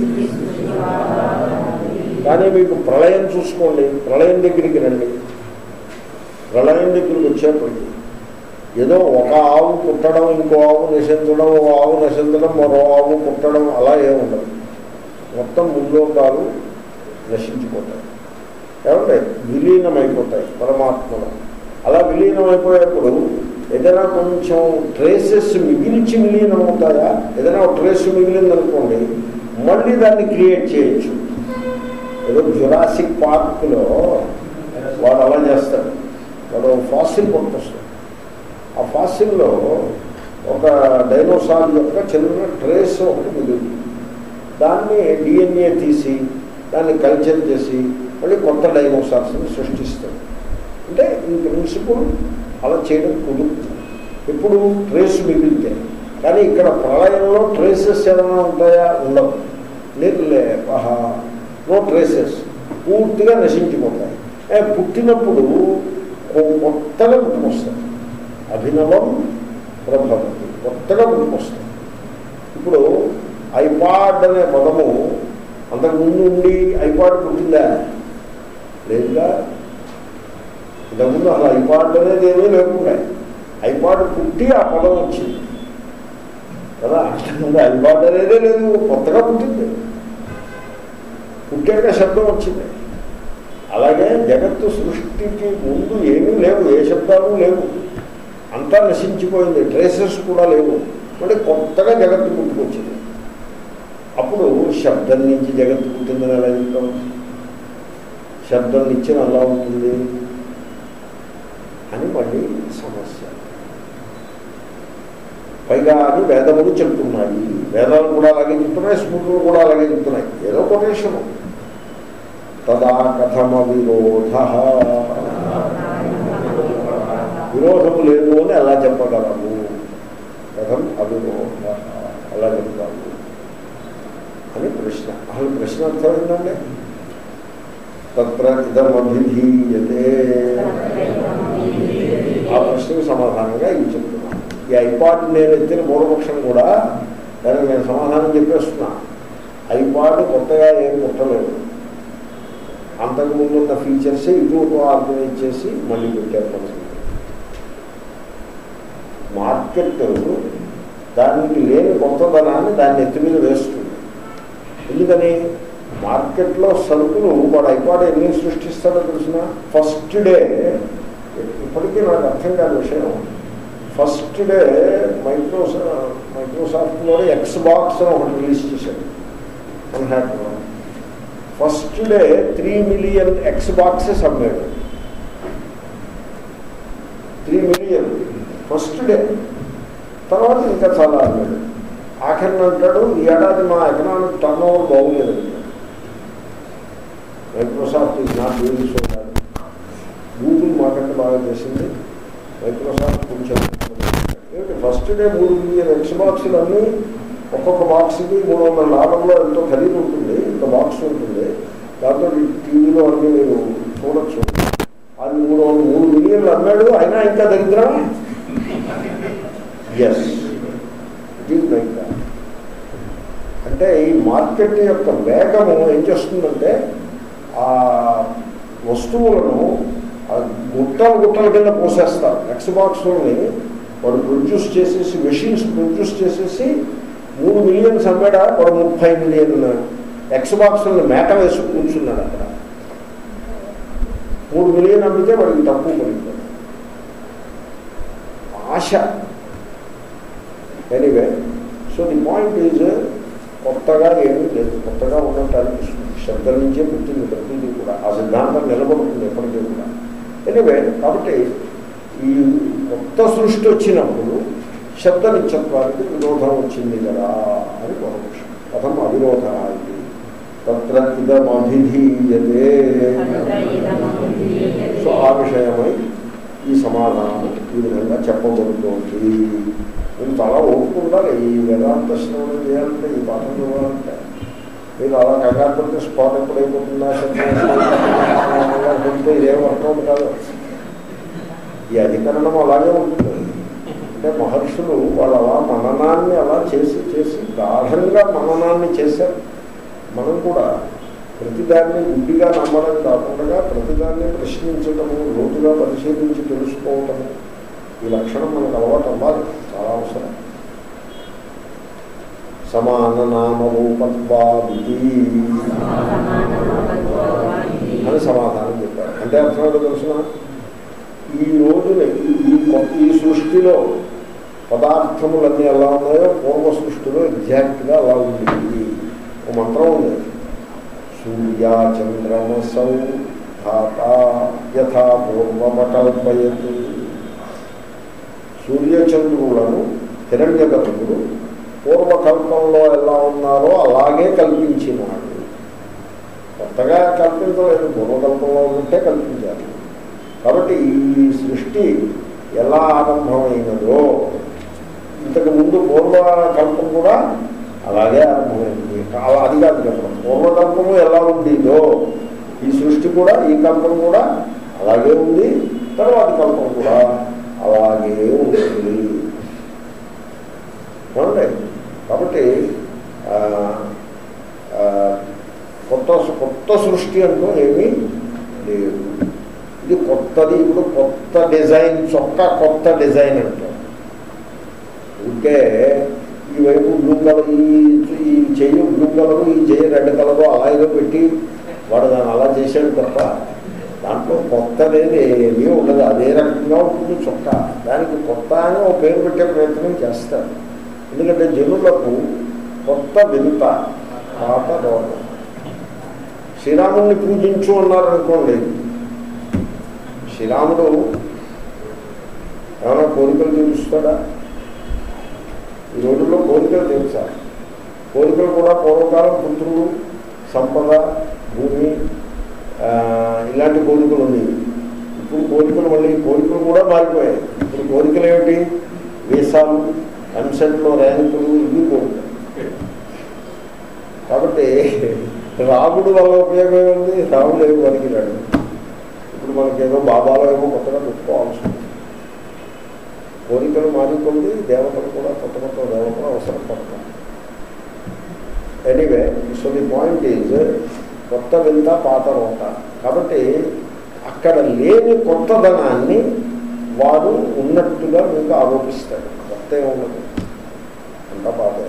కానీ మీకు ప్రళయం చూసుకోండి, ప్రళయం దగ్గరికి రండి. ప్రళయం దగ్గరికి వచ్చేప్పటికి ఏదో ఒక ఆవు పుట్టడం, ఇంకో ఆవు నశించడం, ఓ ఆవు నశించడం, మరో ఆవు పుట్టడం అలా ఏముండదు. మొత్తం ముల్లోకాలు నశించిపోతాయి. ఏమంటే విలీనమైపోతాయి పరమాత్మలో. అలా విలీనమైపోయేప్పుడు ఏదైనా కొంచెం ట్రేసెస్ మిగిలిచి విలీనమవుతాయా? ఏదైనా ఒక ట్రేస్ మిగిలిందనుకోండి, మళ్ళీ దాన్ని క్రియేట్ చేయొచ్చు. ఏదో జురాసిక్ పార్క్లో వాడు అలా చేస్తాడు. వాడు ఫాసిల్ పట్టుకొస్తాడు. ఆ ఫాసిల్లో ఒక డైనోసార్ యొక్క చిన్న ట్రేస్ ఒకటి మిగిలింది. దాన్ని డిఎన్ఏ తీసి దాన్ని కల్చర్ చేసి మళ్ళీ కొత్త డైనోసార్స్ని సృష్టిస్తాడు. అంటే ఈ ప్రిన్సిపుల్ అలా చేయడం కుదురుతుంది ఎప్పుడు ట్రేస్ మిగిలితే. కానీ ఇక్కడ ప్రళయంలో ట్రేసెస్ ఏమైనా ఉంటాయా? ఉండవు. నిర్లేప, నో ట్రేసెస్, పూర్తిగా నశించిపోతాయి. పుట్టినప్పుడు కొత్తగా పుట్టుకొస్తాయి. అభినవం ప్రభవతి, కొత్తగా పుట్టుకొస్తాయి. ఇప్పుడు ఐపాడ్ అనే పదము అంతకుముందు ఉండి ఐపాడ్ పుట్టిందా? లేదుగా. ఇంతకుముందు అసలు ఐపాడ్ అనేది ఏమీ లేకుండా ఐపాడ్ పుట్టి ఆ పదం వచ్చింది కదా. అంతకుముందు ఐపాడ్ అనేదే లేదు, కొత్తగా పుట్టింది. పుట్టాక శబ్దం వచ్చింది. అలాగే జగత్తు సృష్టికి ముందు ఏమీ లేవు, ఏ శబ్దాలు లేవు, అంతా నశించిపోయింది, ట్రేసెస్ కూడా లేవు. మళ్ళీ కొత్తగా జగత్తు పుట్టుకొచ్చింది. అప్పుడు శబ్దం నుంచి జగత్తు పుట్టిందని ఎలా చెప్తాం? శబ్దం నుంచి అలా ఉంటుంది అని మళ్ళీ సమస్య. పైగా అని వేదములు చెప్తున్నాయి. వేదాలు కూడా అలాగే చెప్తున్నాయి, స్మృతులు కూడా అలాగే చెప్తున్నాయి. ఏదో కొటేషను. తదా కథమ విరోధ, విరోధము లేదు అని ఎలా చెప్పగలము? కథం అవిరోధ ఎలా చెప్తాము అని ప్రశ్న. అసలు ప్రశ్న అర్థమైందండి. తత్ర ఇదమభిధీయతే, ఆ ప్రశ్నకు సమాధానంగా ఇవి చెప్తున్నాను. ఈ ఐపాడ్ నేను ఎత్తిన పూర్వపక్షం కూడా దానికి నేను సమాధానం చెప్పేస్తున్నా. ఐపాడ్ కొత్తగా ఏం పుట్టలేదు, అంతకుముందు ఉన్న ఫీచర్స్ ఇటు ఆర్గనైజ్ చేసి మళ్ళీ పెట్టారు. మార్కెట్ దానికి లేని కొత్తదనాన్ని దాన్ని ఎత్తి మీద వేస్తుంది. ఎందుకని? మార్కెట్లో సరుకులు వాడు ఐపాడ్ ఎన్ని సృష్టిస్తాడో తెలిసిన ఫస్ట్ డే, ఇప్పటికీ నాకు అర్థం కాని విషయం, ఫస్ట్ డే మైక్రోసాఫ్ట్లో ఎక్స్ బాక్స్ అని ఒకటి రిలీజ్ చేశాడు మన్హాటన్లో. First day 3 million Xboxes అమ్మాడు. 3 మిలియన్ ఫస్ట్ డే. తర్వాత ఇంకా చాలా అన్నాడు. ఆఖరిని అంటాడు, ఈ ఏడాది మా ఎకనామిక్ టర్న్ ఓవర్ బాగులేదండి. Microsoft is not really so bad. Google మాకంటే బాగా చేసింది, మైక్రోసాఫ్ట్ కొంచెం. ఏమిటి ఫస్ట్ డే 3 మిలియన్ ఎక్స్బాక్స్లు అన్నీ ఒక్కొక్క బాక్స్కి $300 ఎంతో ఖరీదు ఉంటుంది. ఇంత బాక్స్ ఉంటుంది, దాంతో టీవీలో అన్నీ మీరు చూడొచ్చు. అది 3 మిలియన్లు అమ్మాడు, అయినా ఇంకా దరిద్రమే. Yes, it is like that. అంటే ఈ మార్కెట్ యొక్క వేగము ఏం చేస్తుందంటే ఆ వస్తువులను గుట్టల కింద పోసేస్తారు. ఎక్స్బాక్స్ని వాడు ప్రొడ్యూస్ చేసేసి, మెషిన్స్ ప్రొడ్యూస్ చేసేసి 3 మిలియన్స్ అమ్మాడా, వాడు 30 మిలియన్ ఎక్స్బాక్స్ని మేట వేసి కూర్చున్నాడు అక్కడ. 3 మిలియన్ అమ్మితే వాడికి తక్కువ పడిపోయింది. ఆశ. Anyway, so the point is, కొత్తగా ఏమీ లేదు, కొత్తగా ఉన్నట్టు అనిపిస్తుంది. శబ్దం నుంచే పుట్టింది ప్రతిదీ కూడా. ఆ సిద్ధాంతం నిలబడుతుంది ఎప్పటికీ కూడా. ఎనీవే, కాబట్టి ఈ కొత్త సృష్టి వచ్చినప్పుడు శబ్ద నిత్యత్వానికి విరోధం వచ్చింది కదా అని పూర్వపక్షం. కథం అవిరోధ ఇది తత్ర ఇదమభిధీయతే. సో ఆ విషయమై ఈ సమాధానం ఈ విధంగా చెప్పబడుతోంది. మీరు చాలా ఓపుకుంటారు ఈ వేదాంత శ్రవణం చేయాలంటే, ఈ పాఠం చదవాలంటే. మీరు అలా కంగారు పడితే స్పాట్ ఎప్పుడైపోతుందా శబ్దంతో ఇదేం వర్కౌట్ కాదు. ఈ అధికరణం అలాగే ఉంటుంది. అంటే మహర్షులు వాళ్ళు అలా మననాన్ని అలా చేసి చేసి గాఢంగా మననాన్ని చేశారు. మనం కూడా ప్రతిదాన్ని గుడ్డిగా నమ్మడం కాకుండా ప్రతిదాన్ని ప్రశ్నించటము, లోతుగా పరిశీలించి తెలుసుకోవటము, ఈ లక్షణం మనకు అలవాటు అవ్వాలి, చాలా అవసరం. సమాన నామరూపత్వాది అని సమాధానం చెప్పారు. అంటే అర్థం ఏంటో తెలుసిన, ఈ రోజున ఈ సృష్టిలో పదార్థములన్నీ ఎలా ఉన్నాయో పూర్వ సృష్టిలో ఎగ్జాక్ట్గా అలా ఉంది. ఒక మంత్రం ఉంది, సూర్యా చంద్రమసౌ ధాత యథా పూర్వమకల్పయతు. సూర్యచంద్రులను హిరణ్యగర్భుడు పూర్వకల్పంలో ఎలా ఉన్నారో అలాగే కల్పించినాడు. కొత్తగా కల్పించలేదు, పూర్వకల్పంలో ఉంటే కల్పించాలి. కాబట్టి ఈ సృష్టి ఎలా ఆరంభమైనదో ఇంతకు ముందు పూర్వకల్పం కూడా అలాగే ఆరంభమైంది. అది కాదు చెప్పడం, పూర్వకల్పము ఎలా ఉండిందో ఈ సృష్టి కూడా, ఈ కల్పం కూడా అలాగే ఉంది, తర్వాత కల్పం కూడా అలాగే ఉంటుంది. కాబట్టి కొత్త సృష్టి అంటూ ఏమీ లేదు. ఇది కొత్తది. ఇప్పుడు కొత్త డిజైన్, చొక్కా కొత్త డిజైన్ అంటారు. ఇంకే ఈ వైపు బ్లూ కలర్, ఈ చెయ్యి బ్లూ కలరు, ఈ చెయ్యి రెడ్ కలరు అలా ఏదో పెట్టి వాడు దాన్ని అలా చేశాడు తప్ప దాంట్లో కొత్తదేది ఏమీ ఉండదు. అదే రకంగా ఉంటుంది చొక్కా. దానికి కొత్త అని ఒక పేరు పెట్టే ప్రయత్నం చేస్తారు. ఎందుకంటే జనులకు కొత్త వింత, పాత రోగం. శ్రీరాముడిని పూజించు అన్నారనుకోండి, శ్రీరాముడు ఏమైనా కోరికలు తీరుస్తాడా? ఈ రోజుల్లో కోరికలు తీర్చాలి. కోరికలు కూడా పూర్వకాలం పుత్రులు, సంపద, భూమి, ఇలాంటి కోరికలు ఉండేవి. ఇప్పుడు కోరికలు కూడా మారిపోయాయి. ఇప్పుడు కోరికలు ఏమిటి? వీసాలు, ఎంసెట్లో ర్యాంకులు, ఇవి కోరికలు. కాబట్టి రాముడు వల్ల ఉపయోగం ఉంది, రాముడు ఏమో పనికిరాడు. ఇప్పుడు మనకేదో బాబాలో ఏమో కొత్తగా పెట్టుకోవాల్సి ఉంది. కోరికలు మారిపోయింది, దేవతలు కూడా కొత్త దేవతలు అవసరం పడతారు. Anyway, so the point is కొత్త వింత, పాత రోత. కాబట్టి అక్కడ లేని కొత్తదనాన్ని వారు ఉన్నట్టుగా మీకు ఆరోపిస్తాడు. కొత్త ఏమున్నది, అంతా పాతే.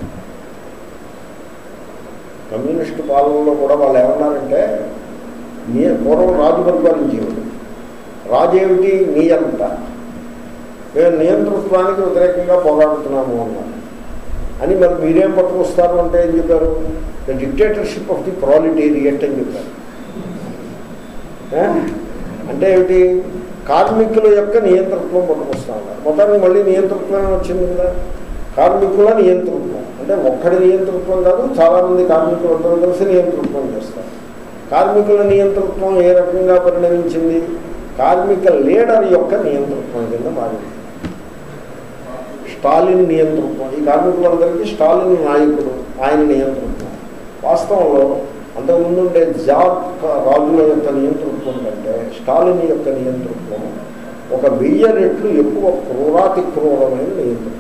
కమ్యూనిస్టు పాలనలో కూడా వాళ్ళు ఏమన్నారంటే, పూర్వం రాజు పరిపాలించేవాడు. రాజు ఏమిటి? నియంత. మేము నియంతృత్వానికి వ్యతిరేకంగా పోరాడుతున్నాము అన్నారు. అని మరి మీరేం పట్టుకొస్తారు అంటే ఏం చెప్పారు? The dictatorship of the proletariat అని చెప్పారు. అంటే ఏమిటి? కార్మికుల యొక్క నియంతృత్వం పట్టుకొస్తా ఉన్నారు. మొత్తానికి మళ్ళీ నియంతృత్వం వచ్చింది కదా. కార్మికుల నియంతృత్వం అంటే ఒక్కడి నియంతృత్వం కాదు, చాలామంది కార్మికులు అందరూ కలిసి నియంతృత్వం చేస్తారు. కార్మికుల నియంతృత్వం ఏ రకంగా పరిణమించింది? కార్మిక లీడర్ యొక్క నియంతృత్వం కింద మారింది. స్టాలిన్ నియంతృత్వం, ఈ కార్మికులందరికీ స్టాలిన్ నాయకుడు, ఆయన నియంతృత్వం. వాస్తవంలో అంతకుముందు ఉండే జాబ్ రాజుల యొక్క నియంతృత్వం కంటే స్టాలిన్ యొక్క నియంతృత్వం 1000 రెట్లు ఎక్కువ క్రూరాతి క్రూరమైన నియంతృత్వం.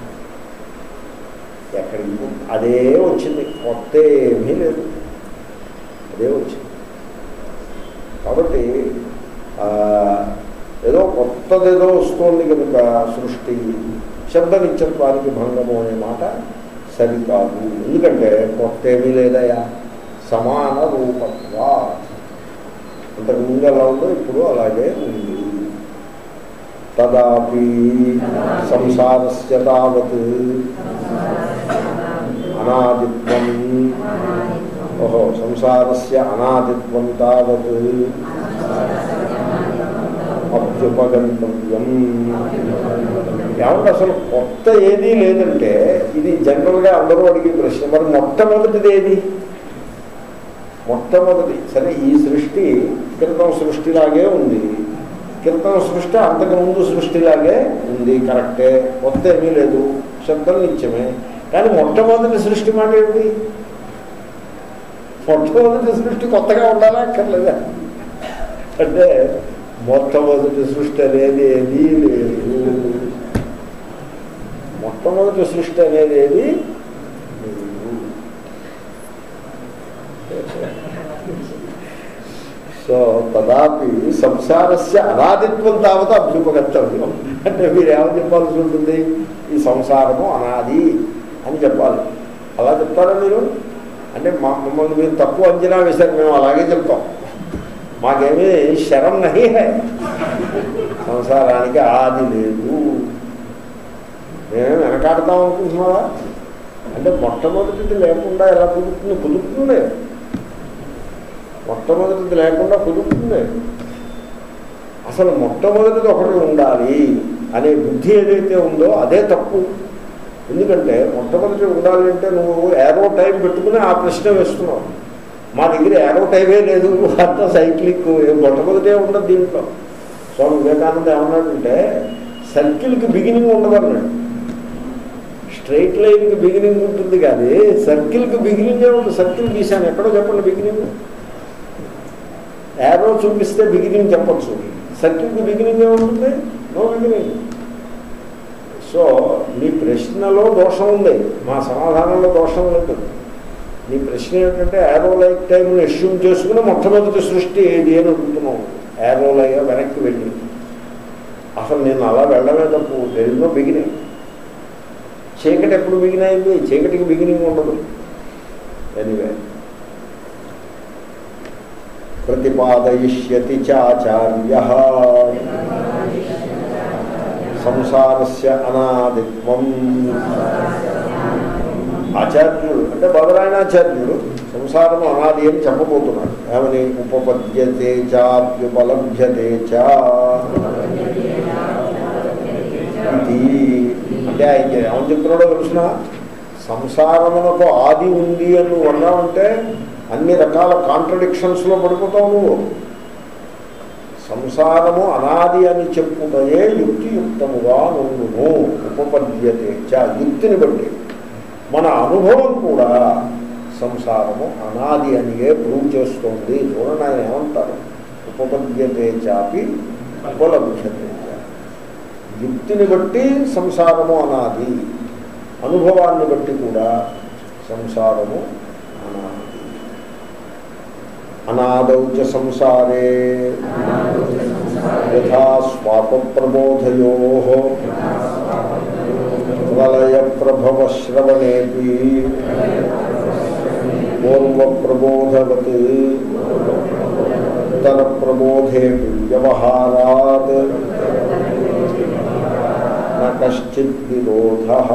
ఎక్కడికి అదే వచ్చింది, కొత్త ఏమీ లేదు, అదే వచ్చింది. కాబట్టి ఏదో కొత్తదేదో వస్తోంది కనుక సృష్టి శబ్ద నిత్యత్వానికి భంగము అనే మాట సరికాదు. ఎందుకంటే కొత్త ఏమీ లేదయా, సమాన రూపత్వ. అంతకుముందు ఎలా ఉందో ఇప్పుడు అలాగే ఉంది. తదాపి సంసారస్య తావత్ అనాదిత్వం, సంసారస్య అనాదిత్వం తావత్ అభ్యుపగంతవ్యం. ఏమంటే అసలు కొత్త ఏదీ లేదంటే ఇది జనరల్గా అందరూ అడిగే ప్రశ్న. మరి మొట్టమొదటిది ఏది? మొట్టమొదటి సరే, ఈ సృష్టి క్రితం సృష్టిలాగే ఉంది, క్రితం సృష్టి అంతకుముందు సృష్టిలాగే ఉంది, కరెక్టే, కొత్త ఏమీ లేదు, శబ్దం నిత్యమే. కానీ మొట్టమొదటి సృష్టి మాట ఏమిటి? మొట్టమొదటి సృష్టి కొత్తగా ఉండాలా అక్కర్లేదా? అంటే మొట్టమొదటి సృష్టి అనేది ఏది లేదు. మొట్టమొదటి సృష్టి అనేది ఏది లేదు. సో తదాపి సంసారస్య అనాదిత్వం తావత అభ్యుపగంతవ్యం. అంటే మీరు ఏమని చెప్పాల్సి ఉంటుంది? ఈ సంసారము అనాది అని చెప్పాలి. అలా చెప్తారా మీరు? అంటే మమ్మల్ని మీరు తక్కువ అంచనా వేశారు, మేము అలాగే చెప్తాం. మాకేమీ శరం నహి హై, సంసారానికి ఆది లేదు, మేమేమి వెనకాడతాం అనుకుంటున్నావా? అంటే మొట్టమొదటిది లేకుండా ఎలా కుదురుతుంది? కుదురుతుంది. మొట్టమొదటిది లేకుండా కుదురుతుంది. అసలు మొట్టమొదటిది ఒకటి ఉండాలి అనే బుద్ధి ఏదైతే ఉందో అదే తప్పు. ఎందుకంటే మొట్టమొదటి ఉండాలి అంటే నువ్వు ఏరో టైం పెట్టుకుని ఆ ప్రశ్న వేస్తున్నావు. మా దగ్గర ఏరో టైమే లేదు, అంత సైక్లిక్, మొట్టమొదటే ఉండదు దీంట్లో. స్వామి వివేకానంద ఏమన్నాడంటే సర్కిల్కి బిగినింగ్ ఉండదన్నాడు. స్ట్రైట్ లైన్కి బిగినింగ్ ఉంటుంది కానీ సర్కిల్కి బిగినింగే ఉంటుంది. సర్కిల్ గీసాను, ఎక్కడో చెప్పండి బిగినింగ్. ఏరో చూపిస్తే బిగినింగ్ చెప్పచ్చు, సర్కిల్కి బిగినింగ్ ఏముంటుంది? No beginning. సో నీ ప్రశ్నలో దోషం ఉంది, మా సమాధానంలో దోషం లేదు. నీ ప్రశ్న ఏంటంటే ఏరో లైక్ టైంని అస్యూమ్ చేసుకుని మొట్టమొదటి సృష్టి ఏది అని అనుకుంటున్నావు. ఏరో లైగా వెనక్కి వెళ్ళి అసలు నేను అలా వెళ్ళడమే తప్పు. దేనిలో బిగినింగ్. చీకటి ఎప్పుడు బిగిన్ అయింది? చీకటికి బిగినింగ్ ఉండదు. ఎనీవే ప్రతిపాదయిష్యతి చాచార్యః సంసారస్య అనాదిత్వం. ఆచార్యుడు అంటే బదరాయణాచార్యుడు సంసారము అనాది అని చెప్పబోతున్నాడు. ఏమని? ఉపపద్యతే చాప్యుపలభ్యతే చ. అంటే ఆయన ఏమని చెప్తున్నాడో తెలుసిన? సంసారమునకు ఆది ఉంది అని నువ్వు అన్నావంటే అన్ని రకాల కాంట్రడిక్షన్స్లో పడిపోతావు నువ్వు. సంసారము అనాది అని చెప్పుటయే యుక్తియుక్తముగా నుండును. ఉపపద్యతే చ, యుక్తిని బట్టి. మన అనుభవం కూడా సంసారము అనాది అనియే ప్రూవ్ చేస్తోంది. చూడండి ఆయన ఏమంటారు? ఉపపద్యతే చాపి ఉపలభ్యతే చ. యుక్తిని బట్టి సంసారము అనాది, అనుభవాన్ని బట్టి కూడా సంసారము అనాది. అనాదౌ చ సంసారే యథా స్వాపప్రబోధయోః ప్రళయ ప్రభవ శ్రవణేపి పూర్వప్రబోధవత్ ఉత్తర ప్రబోధేపి వ్యవహారాత్ న కశ్చిత్ విరోధః.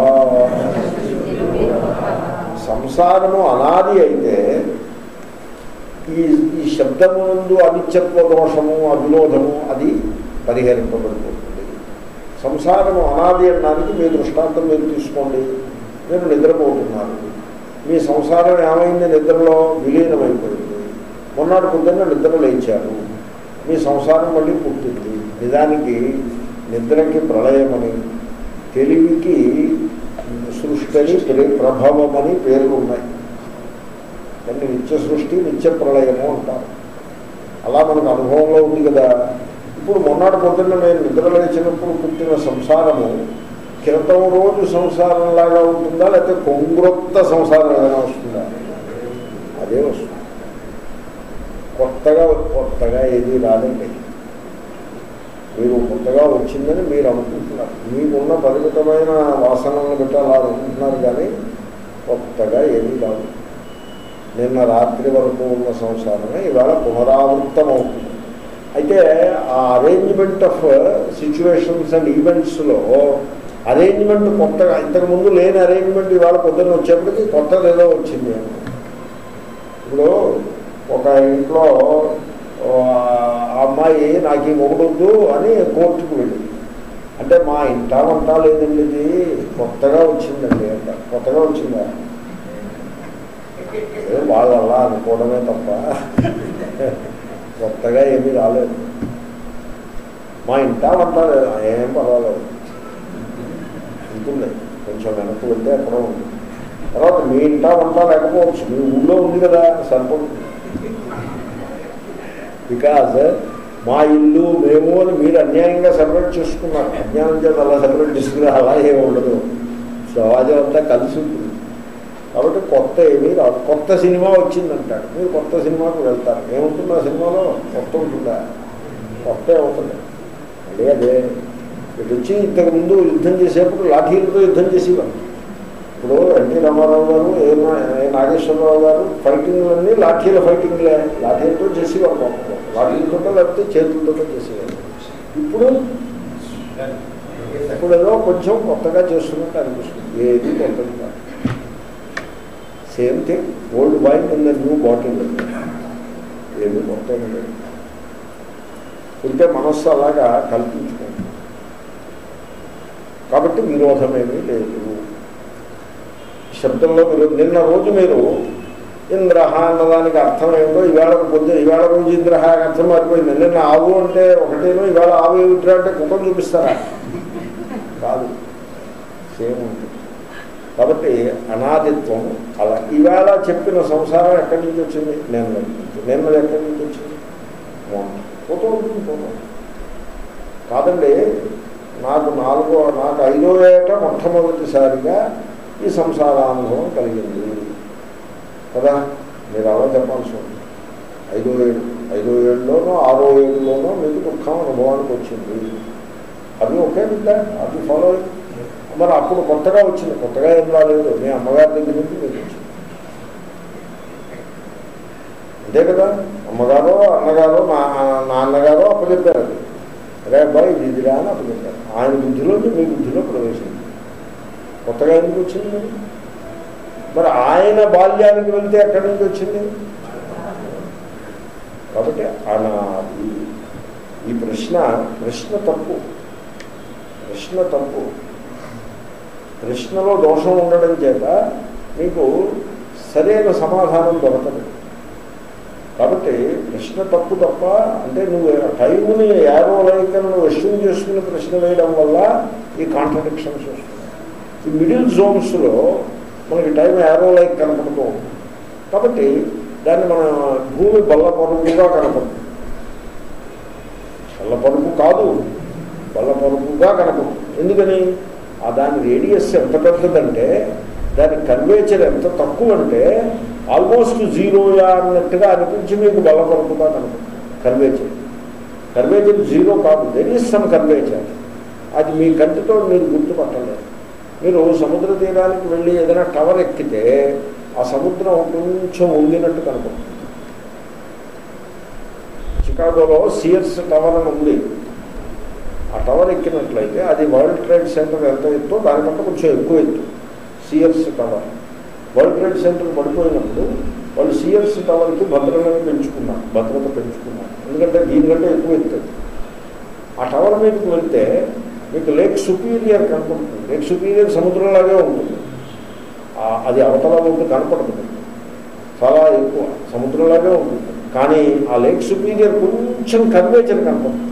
సంసారము అనాది అయితే ఈ శబ్దము నందు అనిత్యత్వ దోషము, అవిరోధము అది పరిహరింపబడిపోతుంది. సంసారము అనాది అనడానికి మీ దృష్టాంతం మీరు తీసుకోండి. మీరు నిద్రపోతున్నారు, మీ సంసారం ఏమైంది? నిద్రలో విలీనమైపోయింది. మొన్నటి పొద్దున్న నిద్ర లేచారు, మీ సంసారం మళ్ళీ పుట్టింది. నిజానికి నిద్రకి ప్రళయమని, తెలివికి సృష్టి అని, ప్రభావం అని పేర్లు ఉన్నాయి. కానీ నిత్య సృష్టి, నిత్య ప్రళయము అంటారు. అలా మనకు అనుభవంలో ఉంది కదా. ఇప్పుడు మొన్నటి పొద్దున్న నేను నిద్ర లేచినప్పుడు పుట్టిన సంసారము క్రితం రోజు సంసారంలాగా ఉంటుందా, లేకపోతే కొంగ్రొత్త సంసారం ఏదైనా వస్తుందా? అదే వస్తుంది. కొత్తగా ఏది రాదండి. మీరు కొత్తగా వచ్చిందని మీరు అనుకుంటున్నారు. మీకున్న పరిమితమైన వాసనలను బట్టి అలా అనుకుంటున్నారు, కానీ కొత్తగా ఏమీ రాదు. నిన్న రాత్రి వరకు ఉన్న సంసారమే ఇవాళ పునరావృతం అవుతుంది. అయితే ఆ అరేంజ్మెంట్ ఆఫ్ సిచ్యువేషన్స్ అండ్ ఈవెంట్స్లో అరేంజ్మెంట్ కొత్తగా, ఇంతకుముందు లేని అరేంజ్మెంట్ ఇవాళ పొద్దున్న వచ్చేప్పటికి కొత్తది ఏదో వచ్చింది. ఇప్పుడు ఒక ఇంట్లో ఆ అమ్మాయి నాకు ఈ మొగుడొద్దు అని కోర్టుకు వెళ్ళింది. అంటే మా ఇంటా వంట లేదండి, ఇది కొత్తగా వచ్చిందండి అంట. కొత్తగా వచ్చిందా? వాళ్ళు అలా అనుకోవడమే తప్ప కొత్తగా ఏమీ రాలేదు. మా ఇంటా వంట లేదు, ఏం పర్వాలేదు, ఉంటుంది. కొంచెం వెనక్కి వెళ్తే ఎక్కడో ఉంది. తర్వాత మీ ఇంటా వంట లేకపోవచ్చు, మీ ఊళ్ళో ఉంది కదా, సరిపడుతుంది. బికాజ్ మా ఇల్లు మేము అని మీరు అన్యాయంగా సెపరేట్ చేసుకున్నారు. అజ్ఞానం చేత అలా సెపరేట్ చేసుకున్నారు. అలా ఏమి ఉండదు, సమాజం అంతా కలిసి ఉంటుంది. కాబట్టి కొత్త ఏమీ రాదు. కొత్త సినిమా వచ్చిందంటాడు, మీరు కొత్త సినిమాకు వెళ్తారు. ఏముంటుంది ఆ సినిమాలో? కొత్త ఉంటుందా? కొత్త ఏమవుతుంది? అదే అదే ఇటు వచ్చి ఇంతకుముందు యుద్ధం చేసేప్పుడు లాఠీలతో యుద్ధం చేసేవారు. ఇప్పుడు ఎన్టీ రామారావు గారు, నాగేశ్వరరావు గారు ఫైటింగ్లన్నీ లాఠీల ఫైటింగ్లే. లాఠీలతో చేసేవారు, లాఠీలతో లేకపోతే చేతులతో చేసేవారు. ఇప్పుడు ఏదో కొంచెం కొత్తగా చేస్తున్నట్టు అనిపిస్తుంది. ఏది కొత్తది కాదు. Same thing, old wine in the new bottle. ఏమి కొత్తగా లేదు. ఉంటే మనస్సు అలాగా కల్పించుకుంటుంది. కాబట్టి విరోధమేమీ లేదు. శబ్దంలో మీరు నిన్న రోజు మీరు ఇంద్రహ అన్నదానికి అర్థం ఏమిటో ఇవాళ రోజు ఇంద్రహ అర్థం మారిపోయింది. నిన్న ఆవు అంటే ఒకటేనో, ఇవాళ ఆవు ఏమిట్రా అంటే కుక్కను చూపిస్తారా? కాదు, సేమ్ ఉంటుంది. కాబట్టి అనాదిత్వం అలా. ఇవాళ చెప్పిన సంసారం ఎక్కడి నుంచి వచ్చింది? నిన్నది ఎక్కడి నుంచి వచ్చింది? పోతూ ఉంటుంది, పోతాం కాదండి. నాకు 5వ ఏట మొట్టమొదటిసారిగా ఈ సంసారానుభవం కలిగింది కదా. మీరు అలా చెప్పాల్సి ఉంది. 5వ ఏడులోనో 6వ ఏడులోనో మీకు దుఃఖం అనుభవానికి వచ్చింది. అది ఒకే బిడ్డ, అది ఫాలో. మరి అప్పుడు కొత్తగా వచ్చింది. కొత్తగా ఏం రాలేదు, మీ అమ్మగారి దగ్గర నుంచి మీకు వచ్చింది. అంతే కదా. అమ్మగారో అన్నగారో నాన్నగారో అప్పచెప్పారు. అది అరే అబ్బాయి ఇదిరా అని అప్పచెప్పారు. ఆయన బుద్ధిలోకి మీ బుద్ధిలో ప్రవేశింది. కొత్తగా ఎందుకు వచ్చింది? మరి ఆయన బాల్యానికి వెళ్తే ఎక్కడి నుంచి వచ్చింది? కాబట్టి ఈ ప్రశ్న తప్పు. ప్రశ్నలో దోషం ఉండడం చేత మీకు సరైన సమాధానం దొరకదు. కాబట్టి ప్రశ్న తప్పు తప్ప, అంటే నువ్వు టైముని యారో లైకను నువ్వు ఎస్యూమ్ చేసుకుని ప్రశ్న వేయడం వల్ల ఈ కాంట్రడిక్షన్స్ వస్తున్నాయి. ఈ మిడిల్ జోన్స్లో మనకి టైం యారో లైక్ కనపడుతూ ఉంటుంది. కాబట్టి దాన్ని మన భూమి బల్లపరుపుగా కనపడుతుంది. బల్లపరుపు కాదు, బల్లపరుపుగా కనపడుతుంది. ఎందుకని? దాని రేడియస్ ఎంత పెద్దదంటే, దాని కన్వేచర్ ఎంత తక్కువ అంటే ఆల్మోస్ట్ జీరోయా అన్నట్టుగా అనిపించి మీకు బల్లపరుపుగా కన్పడుతుంది. కన్వేచర్ జీరో కాదు, దెర్ ఈజ్ సమ్ కన్వేచర్. అది మీ కంటితో మీరు గుర్తుపట్టలేదు. మీరు సముద్ర తీరానికి వెళ్ళి ఏదైనా టవర్ ఎక్కితే ఆ సముద్రం కొంచెం ఉండినట్టు కనపడుతుంది. చికాగోలో సియర్స్ టవర్ అని ఉంది. ఆ టవర్ ఎక్కినట్లయితే అది వరల్డ్ ట్రేడ్ సెంటర్ ఎంత ఎత్తో దానికంటే కొంచెం ఎక్కువ ఎత్తు Sears Tower. World Trade Center పడిపోయినప్పుడు వాళ్ళు సియర్స్ టవర్కి భద్రత పెంచుకున్నారు. ఎందుకంటే దీనికంటే ఎక్కువ ఎత్తు. ఆ టవర్ మీదకి వెళ్తే మీకు లేక్ సుపీరియర్ కనపడుతుంది. లేక్ సుపీరియర్ సముద్రంలాగే ఉంటుంది. అది అవతల ముందు కనపడదు, చాలా ఎక్కువ సముద్రంలాగే ఉంటుంది. కానీ ఆ లేక్ సుపీరియర్ కొంచెం కర్వేచర్ కనపడుతుంది.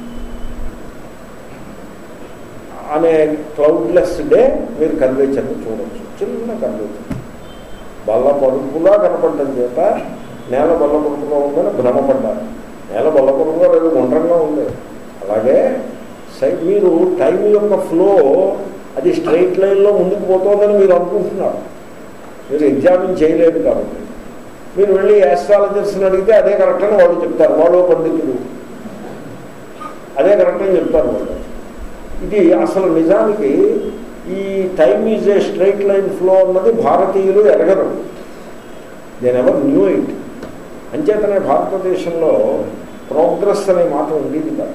అనే క్లౌడ్లెస్ డే మీరు కర్వేచర్ని చూడవచ్చు. చిన్న కర్వేచర్ బల్ల పరుపులా కనపడటం చేత నేల బల్ల పరుపుగా ఉందని భ్రమపడ్డారు. నేల బల్ల పరుపుగా లేదు, గుండ్రంగా ఉంది. అలాగే మీరు టైం యొక్క ఫ్లో అది స్ట్రైట్ లైన్లో ముందుకు పోతుందని మీరు అనుకుంటున్నారు. మీరు ఎగ్జామిన్ చేయలేదు కాబట్టి మీరు వెళ్ళి యాస్ట్రాలజర్స్ని అడిగితే అదే కరెక్ట్ అని వాళ్ళు చెప్తారు. వాళ్ళు పండితులు అదే కరెక్ట్ అని చెప్తారు వాళ్ళు. ఇది అసలు నిజానికి ఈ time is a straight line flow అన్నది భారతీయులు ఎరగరు. They never knew it. అంచేతనే భారతదేశంలో ప్రోగ్రెస్ అనే మాట ఉండేది కాదు.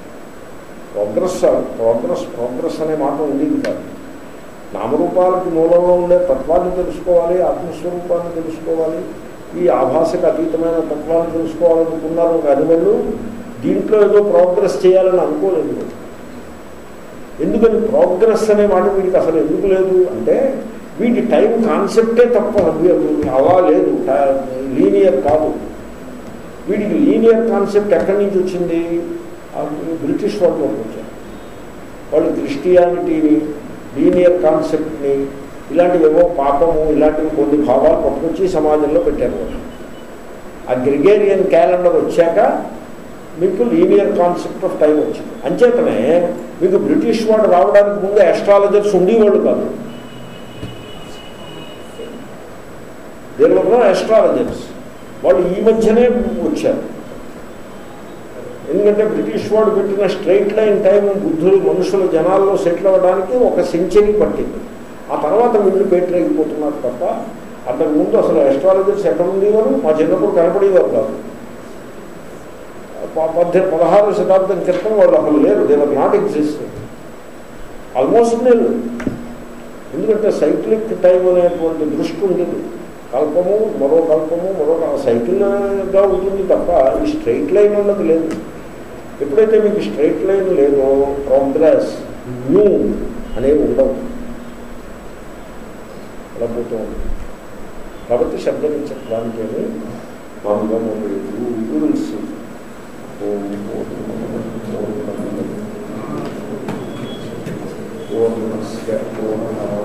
ప్రోగ్రెస్ అనే మాట ఉండేది కాదు. నామరూపాలకి మూలంలో ఉండే తత్వాన్ని తెలుసుకోవాలి, ఆత్మస్వరూపాన్ని తెలుసుకోవాలి, ఈ ఆభాసకు అతీతమైన తత్వాన్ని తెలుసుకోవాలనుకున్నారు. కానీ వాళ్ళు దీంట్లో ఏదో ప్రోగ్రెస్ చేయాలని అనుకోలేదు. ఎందుకని ప్రోగ్రెస్ అనే మాట వీడికి అసలు ఎందుకు లేదు అంటే వీటి టైం కాన్సెప్టే తప్ప అలా లేదు, లీనియర్ కాదు. వీడికి లీనియర్ కాన్సెప్ట్ ఎక్కడి నుంచి వచ్చింది? బ్రిటిష్ వాళ్ళలోకి వచ్చారు. వాళ్ళు క్రిస్టియానిటీని, లీనియర్ కాన్సెప్ట్ని, ఇలాంటివేవో పాపము ఇలాంటివి కొన్ని భావాలు పట్టుకొచ్చి సమాజంలో పెట్టారు. ఆ గ్రిగేరియన్ క్యాలెండర్ వచ్చాక మీకు లీనియర్ కాన్సెప్ట్ ఆఫ్ టైం వచ్చింది. అంచేతనే మీకు బ్రిటిష్ వాడు రావడానికి ముందు ఆస్ట్రాలజర్స్ ఉండేవాళ్ళు కాదు. దేనివల్ల ఆస్ట్రాలజర్స్ వాళ్ళు ఈ మధ్యనే వచ్చారు. ఎందుకంటే బ్రిటిష్ వాడు పెట్టిన స్ట్రైట్ లైన్ టైం బుద్ధులు మనుషుల జనాల్లో సెటిల్ అవ్వడానికి 1 సెంచరీ పట్టింది. ఆ తర్వాత వీళ్ళు పేటరైపోతున్నారు తప్ప అంతకుముందు అసలు ఆస్ట్రాలజర్స్ ఎక్కడ ఉండేవారు? మా చిన్నప్పుడు కనపడేవారు కాదు. 16వ శతాబ్దం క్రితం వాళ్ళు అసలు లేరు. They were not existing. Almost లేదు. ఎందుకంటే సైక్లిక్ టైం అనేటువంటి దృష్టి ఉండేది. కల్పము మరో సైకిల్గా ఉంటుంది తప్ప ఈ స్ట్రైట్ లైన్ ఉన్నది లేదు. ఎప్పుడైతే మీకు స్ట్రైట్ లైన్ లేదో ప్రోగ్రెస్ న్యూ అనేవి ఉండవు, అలా పోతూ ఉంది. కాబట్టి శబ్ద చక్రానికి ఏమి భంగం లేదు. ఓం